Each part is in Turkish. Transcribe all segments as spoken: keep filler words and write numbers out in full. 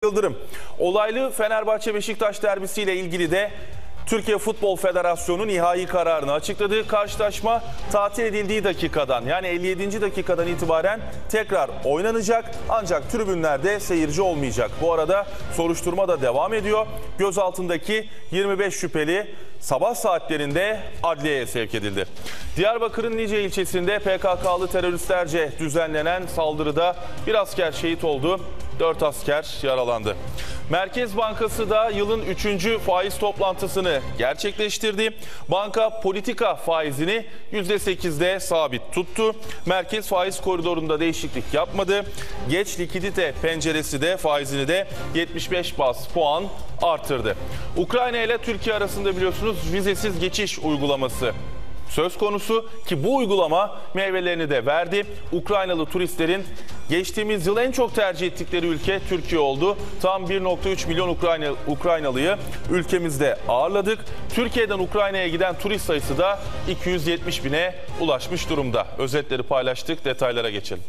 Yıldırım. Olaylı Fenerbahçe-Beşiktaş derbisiyle ilgili de Türkiye Futbol Federasyonu nihai kararını açıkladı. Karşılaşma tatil edildiği dakikadan, yani elli yedinci dakikadan itibaren tekrar oynanacak. Ancak tribünlerde seyirci olmayacak. Bu arada soruşturma da devam ediyor. Gözaltındaki yirmi beş şüpheli sabah saatlerinde adliyeye sevk edildi. Diyarbakır'ın Nice ilçesinde P K K'lı teröristlerce düzenlenen saldırıda bir asker şehit oldu, dört asker yaralandı. Merkez Bankası da yılın üçüncü faiz toplantısını gerçekleştirdi. Banka politika faizini yüzde sekizde sabit tuttu. Merkez faiz koridorunda değişiklik yapmadı. Geç likidite penceresi de faizini de yetmiş beş baz puan artırdı. Ukrayna ile Türkiye arasında biliyorsunuz vizesiz geçiş uygulaması söz konusu ki bu uygulama meyvelerini de verdi. Ukraynalı turistlerin geçtiğimiz yıl en çok tercih ettikleri ülke Türkiye oldu. Tam bir nokta üç milyon Ukrayna, Ukraynalıyı ülkemizde ağırladık. Türkiye'den Ukrayna'ya giden turist sayısı da iki yüz yetmiş bine ulaşmış durumda. Özetleri paylaştık, detaylara geçelim.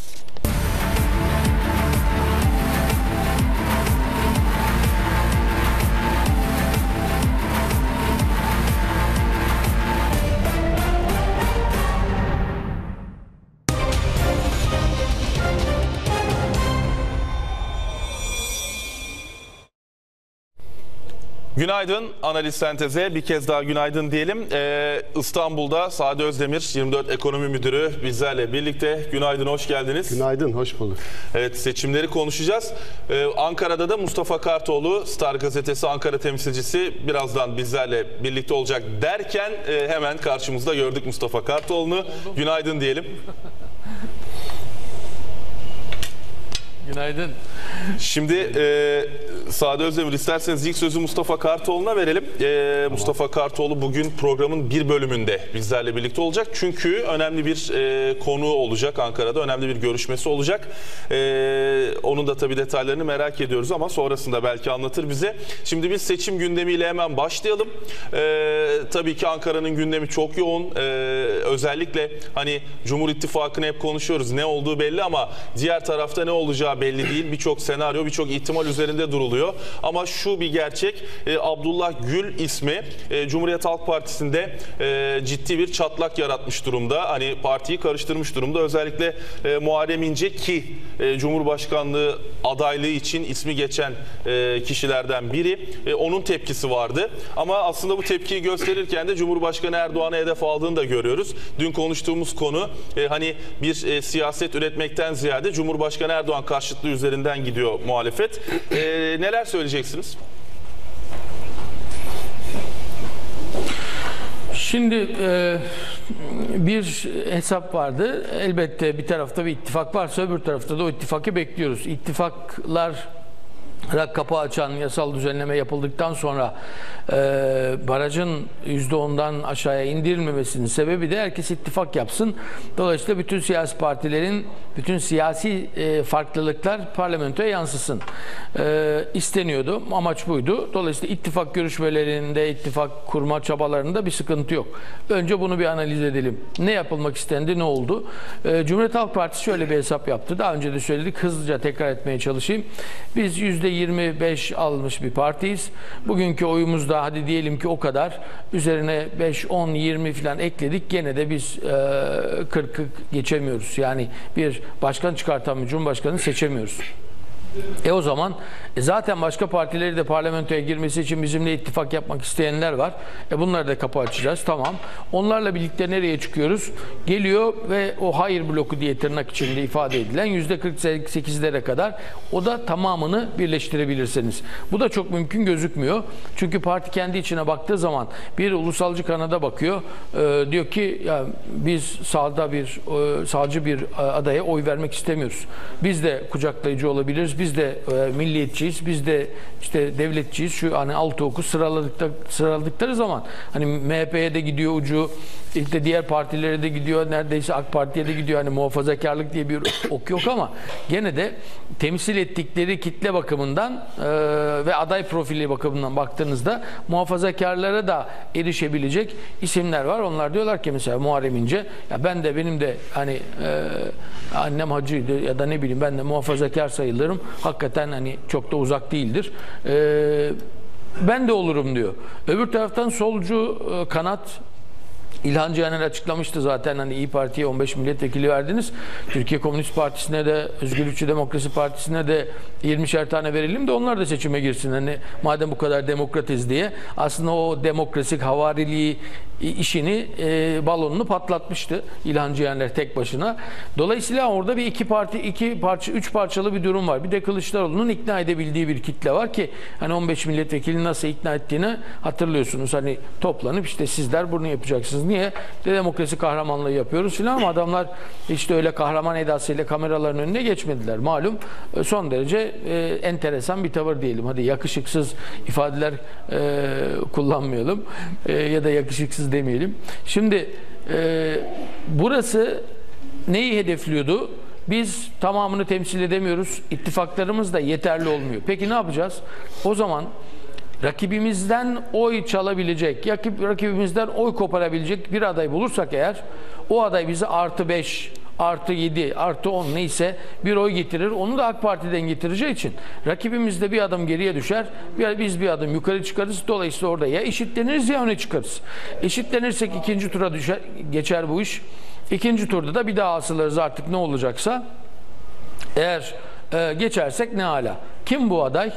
Günaydın, Analiz Sentez'e bir kez daha günaydın diyelim. Ee, İstanbul'da Sade Özdemir, yirmi dört Ekonomi Müdürü bizlerle birlikte. Günaydın, hoş geldiniz. Günaydın, hoş bulduk. Evet, seçimleri konuşacağız. Ee, Ankara'da da Mustafa Kartoğlu, Star Gazetesi Ankara temsilcisi birazdan bizlerle birlikte olacak derken e, hemen karşımızda gördük Mustafa Kartoğlu'nu. Günaydın diyelim. Günaydın. Şimdi e, Sade Özdemir, isterseniz ilk sözü Mustafa Kartoğlu'na verelim. E, tamam. Mustafa Kartoğlu bugün programın bir bölümünde bizlerle birlikte olacak. Çünkü önemli bir e, konuğu olacak Ankara'da. Önemli bir görüşmesi olacak. E, onun da tabii detaylarını merak ediyoruz ama sonrasında belki anlatır bize. Şimdi biz seçim gündemiyle hemen başlayalım. E, tabii ki Ankara'nın gündemi çok yoğun. E, özellikle hani Cumhur İttifakı'nı hep konuşuyoruz. Ne olduğu belli ama diğer tarafta ne olacağı belli değil. Birçok senaryo, birçok ihtimal üzerinde duruluyor. Ama şu bir gerçek, e, Abdullah Gül ismi e, Cumhuriyet Halk Partisi'nde e, ciddi bir çatlak yaratmış durumda. Hani partiyi karıştırmış durumda. Özellikle e, Muharrem İnce ki e, Cumhurbaşkanlığı adaylığı için ismi geçen e, kişilerden biri. E, onun tepkisi vardı. Ama aslında bu tepkiyi gösterirken de Cumhurbaşkanı Erdoğan'a hedef aldığını da görüyoruz. Dün konuştuğumuz konu e, hani bir e, siyaset üretmekten ziyade Cumhurbaşkanı Erdoğan karşıtlığı üzerinden gidiyor muhalefet. Ee, neler söyleyeceksiniz? Şimdi e, bir hesap vardı. Elbette bir tarafta bir ittifak varsa öbür tarafta da o ittifakı bekliyoruz. İttifaklar kapı açan yasal düzenleme yapıldıktan sonra e, barajın yüzde ondan aşağıya indirilmemesinin sebebi de herkes ittifak yapsın. Dolayısıyla bütün siyasi partilerin bütün siyasi e, farklılıklar parlamentoya yansısın. E, isteniyordu. Amaç buydu. Dolayısıyla ittifak görüşmelerinde, ittifak kurma çabalarında bir sıkıntı yok. Önce bunu bir analiz edelim. Ne yapılmak istendi, ne oldu? E, Cumhuriyet Halk Partisi şöyle bir hesap yaptı. Daha önce de söyledik. Hızlıca tekrar etmeye çalışayım. Biz yüzde yirmi beş almış bir partiyiz. Bugünkü oyumuzda hadi diyelim ki o kadar. Üzerine beş, on, yirmi falan ekledik. Gene de biz kırkı geçemiyoruz. Yani bir başkan çıkartan bir cumhurbaşkanını seçemiyoruz. E o zaman e zaten başka partileri de parlamentoya girmesi için bizimle ittifak yapmak isteyenler var. E bunları da kapı açacağız. Tamam. Onlarla birlikte nereye çıkıyoruz? Geliyor ve o hayır bloku diye tırnak içinde ifade edilen yüzde kırk sekizlere kadar, o da tamamını birleştirebilirsiniz. Bu da çok mümkün gözükmüyor. Çünkü parti kendi içine baktığı zaman bir ulusalcı kanada bakıyor. E, diyor ki ya biz sağda bir e, sağcı bir adaya oy vermek istemiyoruz. Biz de kucaklayıcı olabiliriz. Biz de e, milliyetçiyiz, biz de işte devletçiyiz. Şu hani altı oku sıraladıkları, sıraladıkları zaman hani M H P'ye de gidiyor ucu, işte diğer partilere de gidiyor, neredeyse AK Parti'ye de gidiyor. Hani muhafazakarlık diye bir ok yok ama gene de temsil ettikleri kitle bakımından e, ve aday profili bakımından baktığınızda muhafazakarlara da erişebilecek isimler var. Onlar diyorlar ki mesela Muharrem İnce, ya ben de benim de hani e, annem hacıydı ya da ne bileyim ben de muhafazakar sayılırım. Hakikaten hani çok da uzak değildir. Ee, ben de olurum diyor. Öbür taraftan solcu e, kanat İlhan Cihaner açıklamıştı zaten, hani İYİ Parti'ye on beş milletvekili verdiniz. Türkiye Komünist Partisi'ne de, Özgürlükçü Demokrasi Partisi'ne de yirmişer tane verelim de onlar da seçime girsin. Hani madem bu kadar demokratiz diye. Aslında o demokrasi havariliği işini, e, balonunu patlatmıştı İlhan Cihaner tek başına. Dolayısıyla orada bir iki parti, iki parça, üç parçalı bir durum var. Bir de Kılıçdaroğlu'nun ikna edebildiği bir kitle var ki hani on beş milletvekilini nasıl ikna ettiğini hatırlıyorsunuz. Hani toplanıp işte sizler bunu yapacaksınız. Niye? İşte demokrasi kahramanlığı yapıyoruz filan, ama adamlar işte öyle kahraman edasıyla kameraların önüne geçmediler. Malum son derece e, enteresan bir tavır diyelim. Hadi yakışıksız ifadeler e, kullanmayalım e, ya da yakışıksız demeyelim. Şimdi e, burası neyi hedefliyordu? Biz tamamını temsil edemiyoruz. İttifaklarımız da yeterli olmuyor. Peki ne yapacağız? O zaman rakibimizden oy çalabilecek, rakibimizden oy koparabilecek bir aday bulursak eğer, o aday bize artı beş, artı yedi, artı on neyse bir oy getirir. Onu da AK Parti'den getireceği için rakibimiz de bir adım geriye düşer. Biz bir adım yukarı çıkarız. Dolayısıyla orada ya eşitleniriz ya öne çıkarız. Eşitlenirsek ikinci tura düşer, geçer bu iş. İkinci turda da bir daha asılırız artık, ne olacaksa. Eğer e, geçersek ne hala. Kim bu aday?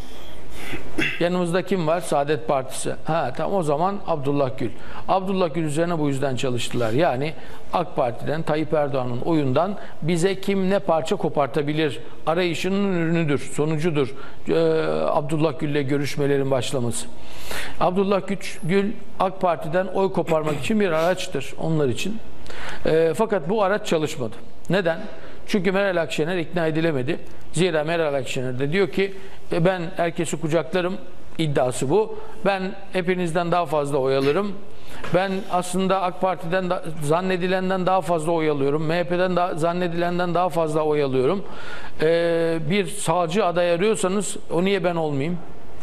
Yanımızda kim var? Saadet Partisi. Ha tamam, o zaman Abdullah Gül. Abdullah Gül üzerine bu yüzden çalıştılar. Yani AK Parti'den, Tayyip Erdoğan'ın oyundan bize kim ne parça kopartabilir arayışının ürünüdür, sonucudur ee, Abdullah Gül'le görüşmelerin başlaması. Abdullah Gül AK Parti'den oy koparmak için bir araçtır onlar için. Ee, fakat bu araç çalışmadı. Neden? Çünkü Meral Akşener ikna edilemedi. Zira Meral Akşener de diyor ki ben herkesi kucaklarım, iddiası bu. Ben hepinizden daha fazla oy alırım. Ben aslında AK Parti'den da, zannedilenden daha fazla oy alıyorum. M H P'den da, zannedilenden daha fazla oy alıyorum. Ee, bir sağcı aday arıyorsanız o niye ben olmayayım?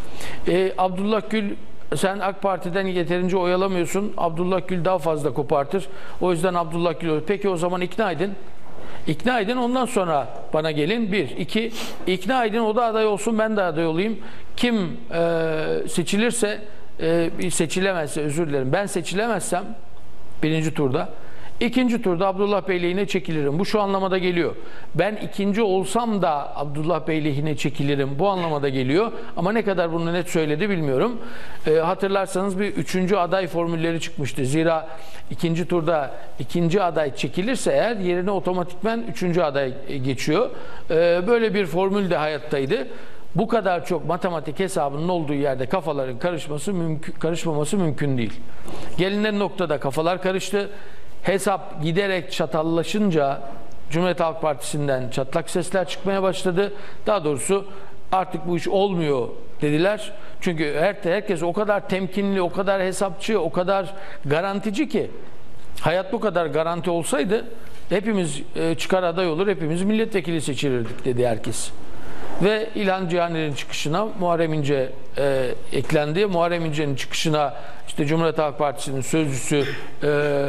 Ee, Abdullah Gül, sen AK Parti'den yeterince oy alamıyorsun. Abdullah Gül daha fazla kopartır. O yüzden Abdullah Gül olur. Peki o zaman ikna edin. İkna edin, ondan sonra bana gelin. Bir. iki ikna edin, o da aday olsun, ben de aday olayım. Kim e, seçilirse, e, seçilemezse, özür dilerim, ben seçilemezsem birinci turda, ikinci turda Abdullah Bey lehine çekilirim. Bu şu anlamada geliyor. Ben ikinci olsam da Abdullah Bey lehine çekilirim. Bu anlamada geliyor. Ama ne kadar bunu net söyledi bilmiyorum. E, hatırlarsanız bir üçüncü aday formülleri çıkmıştı. Zira ikinci turda ikinci aday çekilirse eğer yerine otomatikmen üçüncü aday geçiyor. E, böyle bir formül de hayattaydı. Bu kadar çok matematik hesabının olduğu yerde kafaların karışması mümkün, karışmaması mümkün değil. Gelinen noktada kafalar karıştı. Hesap giderek çatallaşınca Cumhuriyet Halk Partisi'nden çatlak sesler çıkmaya başladı. Daha doğrusu artık bu iş olmuyor dediler. Çünkü her, herkes o kadar temkinli, o kadar hesapçı, o kadar garantici ki, hayat bu kadar garanti olsaydı hepimiz e, çıkar aday olur, hepimiz milletvekili seçilirdik dedi herkes. Ve İlhan Cihaner'in çıkışına Muharrem İnce e, eklendi. Muharrem İnce'nin çıkışına işte Cumhuriyet Halk Partisi'nin sözcüsü e,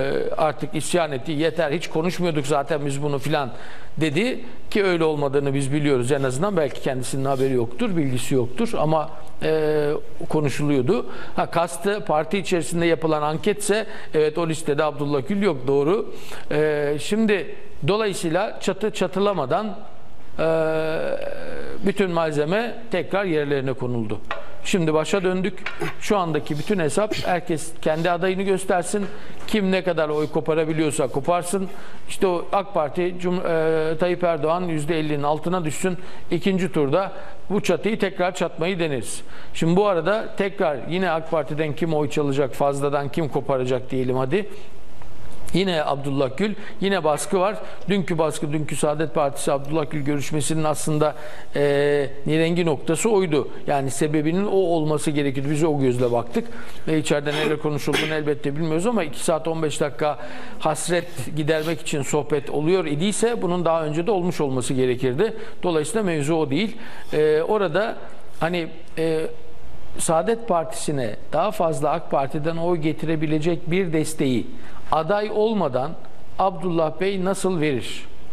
artık isyan etti. Yeter, hiç konuşmuyorduk zaten biz bunu filan dedi ki öyle olmadığını biz biliyoruz en azından. Belki kendisinin haberi yoktur, bilgisi yoktur ama e, konuşuluyordu. Ha, kastı parti içerisinde yapılan anketse evet, o listede Abdullah Gül yok, doğru. E, şimdi dolayısıyla çatı çatılamadan bütün malzeme tekrar yerlerine konuldu. Şimdi başa döndük. Şu andaki bütün hesap, herkes kendi adayını göstersin. Kim ne kadar oy koparabiliyorsa koparsın. İşte o AK Parti, Cum e, Tayyip Erdoğan yüzde ellinin altına düşsün. İkinci turda bu çatıyı tekrar çatmayı deneriz. Şimdi bu arada tekrar yine AK Parti'den kim oy çalacak, fazladan kim koparacak diyelim hadi. Yine Abdullah Gül, yine baskı var. Dünkü baskı, dünkü Saadet Partisi Abdullah Gül görüşmesinin aslında e, nirengi noktası oydu. Yani sebebinin o olması gerekiyordu. Biz o gözle baktık. Ve içeride neler konuşulduğunu elbette bilmiyoruz ama iki saat on beş dakika hasret gidermek için sohbet oluyor idiyse bunun daha önce de olmuş olması gerekirdi. Dolayısıyla mevzu o değil. E, orada hani e, Saadet Partisi'ne daha fazla AK Parti'den oy getirebilecek bir desteği aday olmadan Abdullah Bey nasıl verir?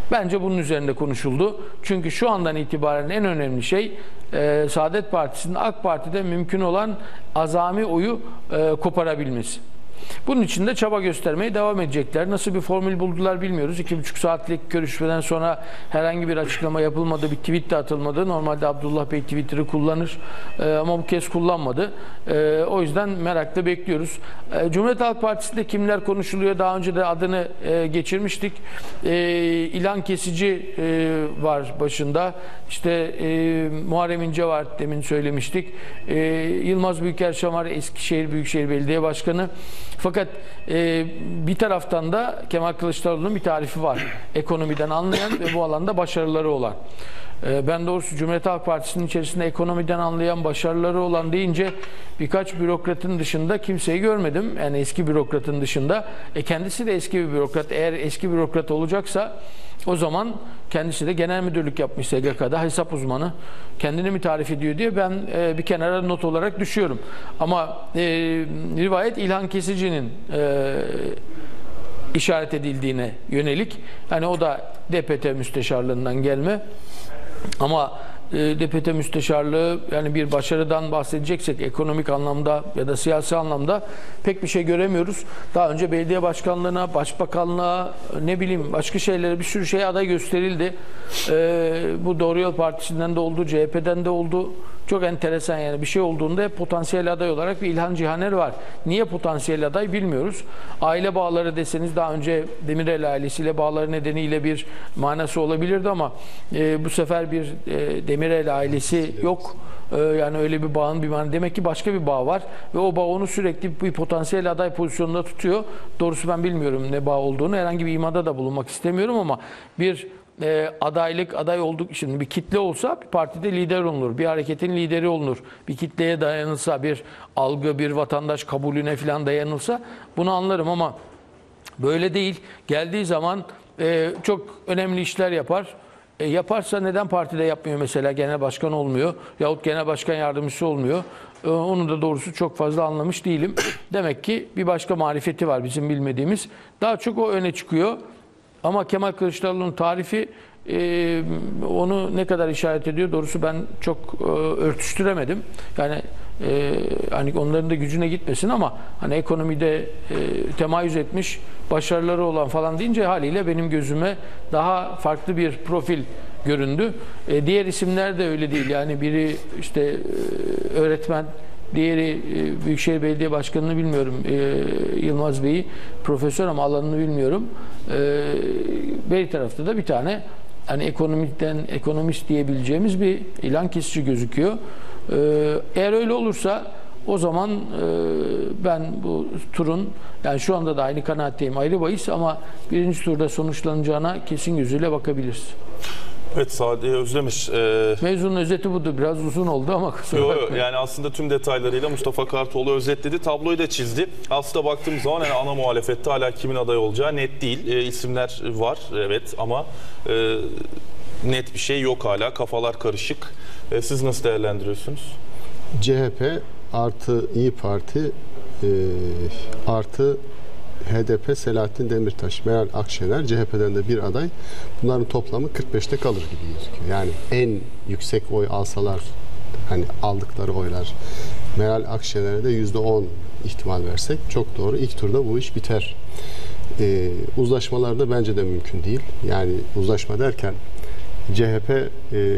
Bence bunun üzerinde konuşuldu. Çünkü şu andan itibaren en önemli şey e, Saadet Partisi'nin AK Parti'de mümkün olan azami oyu e, koparabilmesi. Bunun için de çaba göstermeye devam edecekler. Nasıl bir formül buldular bilmiyoruz. İki buçuk saatlik görüşmeden sonra herhangi bir açıklama yapılmadı, bir tweet de atılmadı. Normalde Abdullah Bey Twitter'ı kullanır ee, ama bu kez kullanmadı. Ee, o yüzden merakla bekliyoruz. Ee, Cumhuriyet Halk Partisi'nde kimler konuşuluyor? Daha önce de adını e, geçirmiştik. Ee, İlhan Kesici e, var başında. İşte e, Muharrem İnce var, demin söylemiştik. E, Yılmaz Büyükerşamar Eskişehir Büyükşehir Belediye Başkanı. Fakat e, bir taraftan da Kemal Kılıçdaroğlu'nun bir tarifi var. Ekonomiden anlayan ve bu alanda başarıları olan. E, ben doğrusu Cumhuriyet Halk Partisi'nin içerisinde ekonomiden anlayan, başarıları olan deyince birkaç bürokratın dışında kimseyi görmedim. Yani eski bürokratın dışında. E, kendisi de eski bir bürokrat. Eğer eski bürokrat olacaksa o zaman kendisi de genel müdürlük yapmış S G K'da, hesap uzmanı. Kendini mi tarif ediyor diye ben e, bir kenara not olarak düşüyorum. Ama e, rivayet İlhan Kesici'nin e, işaret edildiğine yönelik. Yani o da D P T müsteşarlığından gelme. Ama e, D P T müsteşarlığı, yani bir başarıdan bahsedeceksek ekonomik anlamda ya da siyasi anlamda pek bir şey göremiyoruz. Daha önce belediye başkanlığına, başbakanlığa, ne bileyim başka şeylere bir sürü şey aday gösterildi. E, bu Doğru Yol Partisi'nden de oldu, C H P'den de oldu. Çok enteresan, yani bir şey olduğunda hep potansiyel aday olarak bir İlhan Cihaner var. Niye potansiyel aday bilmiyoruz. Aile bağları deseniz daha önce Demirel ailesiyle bağları nedeniyle bir manası olabilirdi ama e, bu sefer bir e, Demirel ailesi yok. E, yani öyle bir bağın bir manası. Demek ki başka bir bağ var ve o bağ onu sürekli bir potansiyel aday pozisyonunda tutuyor. Doğrusu ben bilmiyorum ne bağ olduğunu. Herhangi bir imada da bulunmak istemiyorum ama bir E, adaylık, aday olduk. Şimdi bir kitle olsa bir partide lider olunur. Bir hareketin lideri olunur. Bir kitleye dayanılsa, bir algı, bir vatandaş kabulüne falan dayanılsa bunu anlarım ama böyle değil. Geldiği zaman e, çok önemli işler yapar. E, yaparsa neden partide yapmıyor mesela? Genel başkan olmuyor. Yahut genel başkan yardımcısı olmuyor. E, onu da doğrusu çok fazla anlamış değilim. Demek ki bir başka marifeti var bizim bilmediğimiz. Daha çok o öne çıkıyor. Ama Kemal Kılıçdaroğlu'nun tarifi e, onu ne kadar işaret ediyor doğrusu ben çok e, örtüştüremedim. Yani e, hani onların da gücüne gitmesin ama hani ekonomide e, temayüz etmiş, başarıları olan falan deyince haliyle benim gözüme daha farklı bir profil göründü. E, diğer isimler de öyle değil. Yani biri işte e, öğretmen, diğeri e, Büyükşehir Belediye Başkanı'nı bilmiyorum, e, Yılmaz Bey'i, profesör ama alanını bilmiyorum. E, bir tarafta da bir tane hani ekonomiden ekonomist diyebileceğimiz bir İlhan Kesici gözüküyor. E, eğer öyle olursa o zaman e, ben bu turun, yani şu anda da aynı kanaatteyim, ayrı bahis ama birinci turda sonuçlanacağına kesin gözüyle bakabiliriz. Evet, Sadi Özdemir. E... Mevzunun özeti budur. Biraz uzun oldu ama kusura Yo, bakmayın. yani aslında tüm detaylarıyla Mustafa Kartoğlu özetledi. Tabloyu da çizdi. Aslında baktığımız zaman yani ana muhalefette hala kimin aday olacağı net değil. E, isimler var evet ama e, net bir şey yok hala. Kafalar karışık. E, siz nasıl değerlendiriyorsunuz? C H P artı İyi Parti e, artı H D P Selahattin Demirtaş, Meral Akşener, C H P'den de bir aday. Bunların toplamı kırk beşte kalır gibi gözüküyor. Yani en yüksek oy alsalar, hani aldıkları oylar Meral Akşener'e de yüzde on ihtimal versek çok doğru. İlk turda bu iş biter. Ee, uzlaşmalar da bence de mümkün değil. Yani uzlaşma derken C H P e,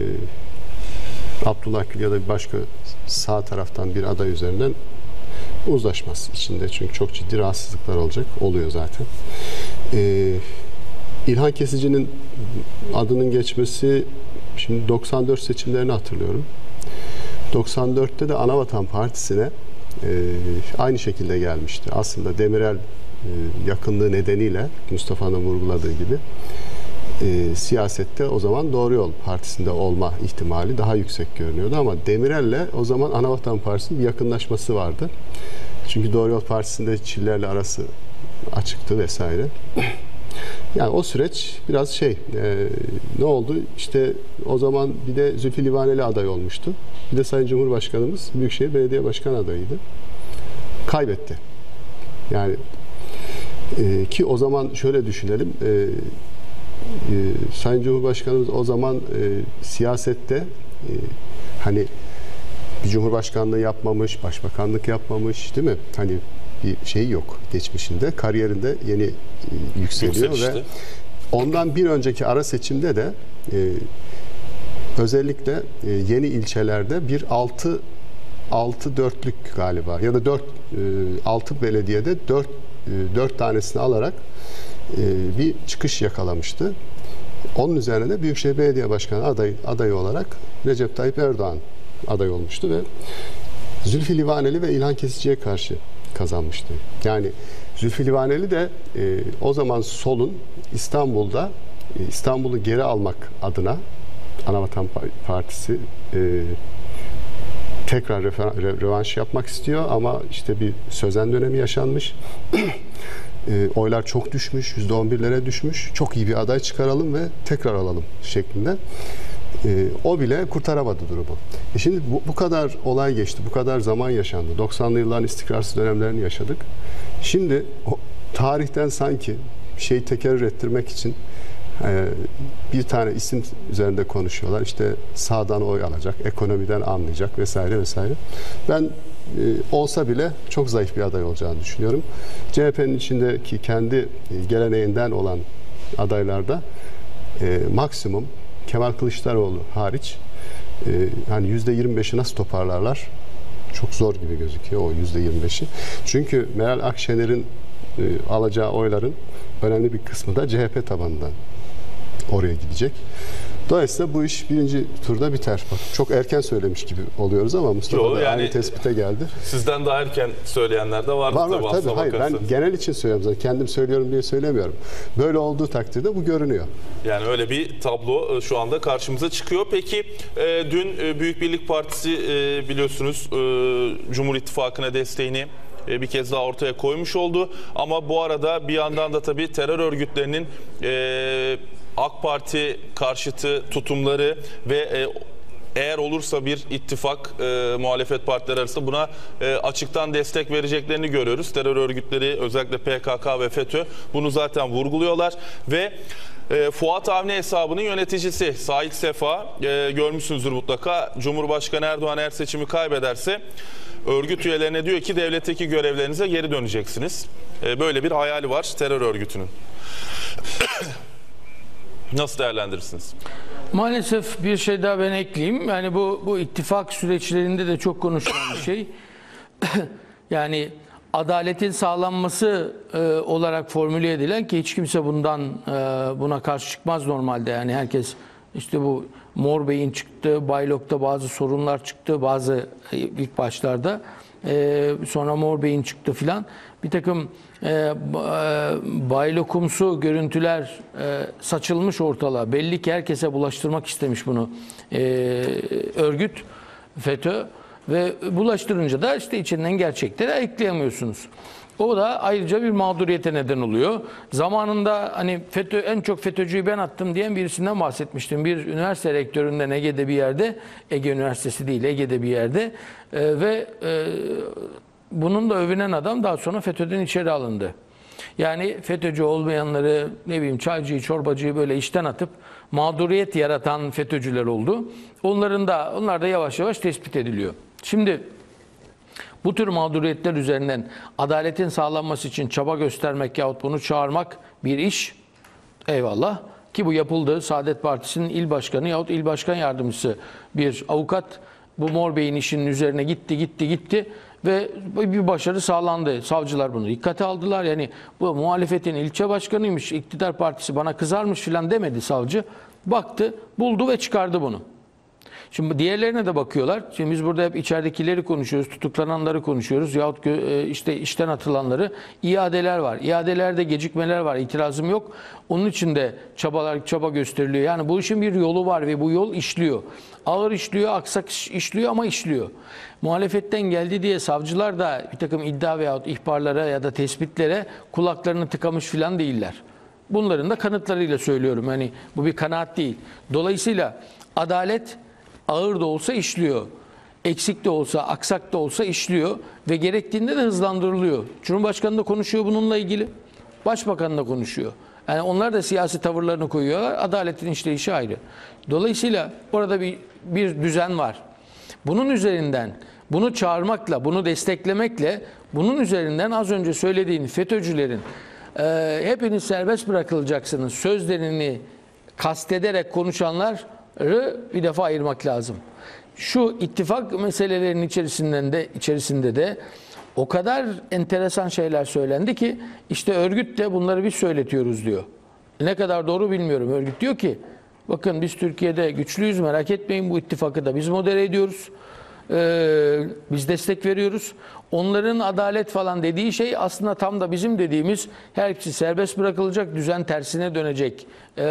Abdullah Gül ya da bir başka sağ taraftan bir aday üzerinden uzlaşmaz içinde, çünkü çok ciddi rahatsızlıklar olacak. Oluyor zaten. Ee, İlhan Kesici'nin adının geçmesi, şimdi doksan dört seçimlerini hatırlıyorum. doksan dörtte de Anavatan Partisi'ne e, aynı şekilde gelmişti. Aslında Demirel e, yakınlığı nedeniyle Mustafa'nın vurguladığı gibi e, siyasette o zaman Doğru Yol Partisi'nde olma ihtimali daha yüksek görünüyordu ama Demirel'le o zaman Anavatan Partisi'nin bir yakınlaşması vardı. Çünkü Doğru Yol Partisi'nde Çiller'le arası açıktı vesaire. Yani o süreç biraz şey, e, ne oldu? İşte o zaman bir de Zülfü Livaneli aday olmuştu. Bir de Sayın Cumhurbaşkanımız Büyükşehir Belediye Başkan adayıydı. Kaybetti. Yani e, ki o zaman şöyle düşünelim. E, Sayın Cumhurbaşkanımız o zaman e, siyasette e, hani bir cumhurbaşkanlığı yapmamış, başbakanlık yapmamış, değil mi? Hani bir şey yok geçmişinde. Kariyerinde yeni e, yükseliyor ve ondan bir önceki ara seçimde de e, özellikle e, yeni ilçelerde bir altı altı dörtlük galiba ya da dört altı belediyede dört dört tanesini alarak e, bir çıkış yakalamıştı. Onun üzerine de Büyükşehir Belediye Başkanı aday adayı olarak Recep Tayyip Erdoğan aday olmuştu ve Zülfü Livaneli ve İlhan Kesici'ye karşı kazanmıştı. Yani Zülfü Livaneli de e, o zaman solun İstanbul'da e, İstanbul'u geri almak adına Anavatan Partisi e, tekrar rövanş yapmak istiyor ama işte bir sözen dönemi yaşanmış. e, oylar çok düşmüş, yüzde on birlere düşmüş. Çok iyi bir aday çıkaralım ve tekrar alalım şeklinde. E, o bile kurtaramadı durumu. E şimdi bu, bu kadar olay geçti, bu kadar zaman yaşandı. doksanlı yılların istikrarsız dönemlerini yaşadık. Şimdi o, tarihten sanki bir şeyi tekerrür ettirmek için e, bir tane isim üzerinde konuşuyorlar. İşte sağdan oy alacak, ekonomiden anlayacak vesaire vesaire. Ben e, olsa bile çok zayıf bir aday olacağını düşünüyorum. C H P'nin içindeki kendi geleneğinden olan adaylarda e, maksimum Kemal Kılıçdaroğlu hariç e, hani yüzde yirmi beşi nasıl toparlarlar? Çok zor gibi gözüküyor o yüzde yirmi beşi. Çünkü Meral Akşener'in e, alacağı oyların önemli bir kısmı da C H P tabanından oraya gidecek. Dolayısıyla bu iş birinci turda biter. Bak, çok erken söylemiş gibi oluyoruz ama Mustafa Yo, da yani aynı tespite geldi. Sizden daha erken söyleyenler de vardı. Var var tabii. Hayır, ben genel için söylüyorum zaten. Kendim söylüyorum diye söylemiyorum. Böyle olduğu takdirde bu görünüyor. Yani öyle bir tablo şu anda karşımıza çıkıyor. Peki e, dün e, Büyük Birlik Partisi e, biliyorsunuz e, Cumhur İttifakı'na desteğini bir kez daha ortaya koymuş oldu. Ama bu arada bir yandan da tabii terör örgütlerinin e, AK Parti karşıtı tutumları ve e, eğer olursa bir ittifak e, muhalefet partileri arasında buna e, açıktan destek vereceklerini görüyoruz. Terör örgütleri özellikle P K K ve FETÖ bunu zaten vurguluyorlar ve e, Fuat Avni hesabının yöneticisi Sait Sefa e, görmüşsünüzdür mutlaka. Cumhurbaşkanı Erdoğan eğer seçimi kaybederse örgüt üyelerine diyor ki devletteki görevlerinize geri döneceksiniz. E, böyle bir hayali var terör örgütünün. Nasıl değerlendirirsiniz? Maalesef bir şey daha ben ekleyeyim. Yani bu bu ittifak süreçlerinde de çok konuşulan bir şey. Yani adaletin sağlanması e, olarak formüle edilen ki hiç kimse bundan e, buna karşı çıkmaz normalde. Yani herkes işte bu Mor Bey'in çıktığı, Baylok'ta bazı sorunlar çıktı bazı ilk başlarda. E, sonra Mor Bey'in çıktı filan. Bir takım e, baylokumsu görüntüler e, saçılmış ortalığa. Belli ki herkese bulaştırmak istemiş bunu e, örgüt, FETÖ ve bulaştırınca da işte içinden gerçekleri ayıklayamıyorsunuz. O da ayrıca bir mağduriyete neden oluyor. Zamanında hani FETÖ, en çok FETÖ'cüyü ben attım diyen birisinden bahsetmiştim. Bir üniversite rektöründen Ege'de bir yerde, Ege Üniversitesi değil Ege'de bir yerde e, ve e, bunun da övünen adam daha sonra FETÖ'den içeri alındı. Yani FETÖ'cü olmayanları, ne bileyim çaycıyı, çorbacıyı böyle işten atıp mağduriyet yaratan FETÖ'cüler oldu. Onların da, onlar da yavaş yavaş tespit ediliyor. Şimdi bu tür mağduriyetler üzerinden adaletin sağlanması için çaba göstermek yahut bunu çağırmak bir iş. Eyvallah. Ki bu yapıldı. Saadet Partisi'nin il başkanı yahut il başkan yardımcısı bir avukat bu Mor Bey'in işinin üzerine gitti, gitti, gitti ve bir başarı sağlandı. Savcılar bunu dikkate aldılar. Yani bu muhalefetin ilçe başkanıymış, iktidar partisi bana kızarmış filan demedi savcı. Baktı, buldu ve çıkardı bunu. Şimdi diğerlerine de bakıyorlar. Şimdi biz burada hep içeridekileri konuşuyoruz, tutuklananları konuşuyoruz yahut işte işten atılanları. İadeler var. İadelerde gecikmeler var. İtirazım yok. Onun için de çabalar çaba gösteriliyor. Yani bu işin bir yolu var ve bu yol işliyor. Ağır işliyor, aksak işliyor ama işliyor. Muhalefetten geldi diye savcılar da bir takım iddia veyahut ihbarlara ya da tespitlere kulaklarını tıkamış filan değiller. Bunların da kanıtlarıyla söylüyorum. Yani bu bir kanaat değil. Dolayısıyla adalet ağır da olsa işliyor. Eksik de olsa, aksak da olsa işliyor ve gerektiğinde de hızlandırılıyor. Cumhurbaşkanı da konuşuyor bununla ilgili. Başbakan da konuşuyor. Yani onlar da siyasi tavırlarını koyuyorlar. Adaletin işleyişi ayrı. Dolayısıyla orada bir, bir düzen var. Bunun üzerinden bunu çağırmakla, bunu desteklemekle, bunun üzerinden az önce söylediğin FETÖ'cülerin e, hepiniz serbest bırakılacaksınız sözlerini kastederek konuşanları bir defa ayırmak lazım. Şu ittifak meselelerinin içerisinden de içerisinde de o kadar enteresan şeyler söylendi ki işte örgüt de bunları biz söyletiyoruz diyor. Ne kadar doğru bilmiyorum. Örgüt diyor ki bakın biz Türkiye'de güçlüyüz, merak etmeyin, bu ittifakı da biz modere ediyoruz. Ee, biz destek veriyoruz. Onların adalet falan dediği şey aslında tam da bizim dediğimiz hepsi serbest bırakılacak, düzen tersine dönecek ee,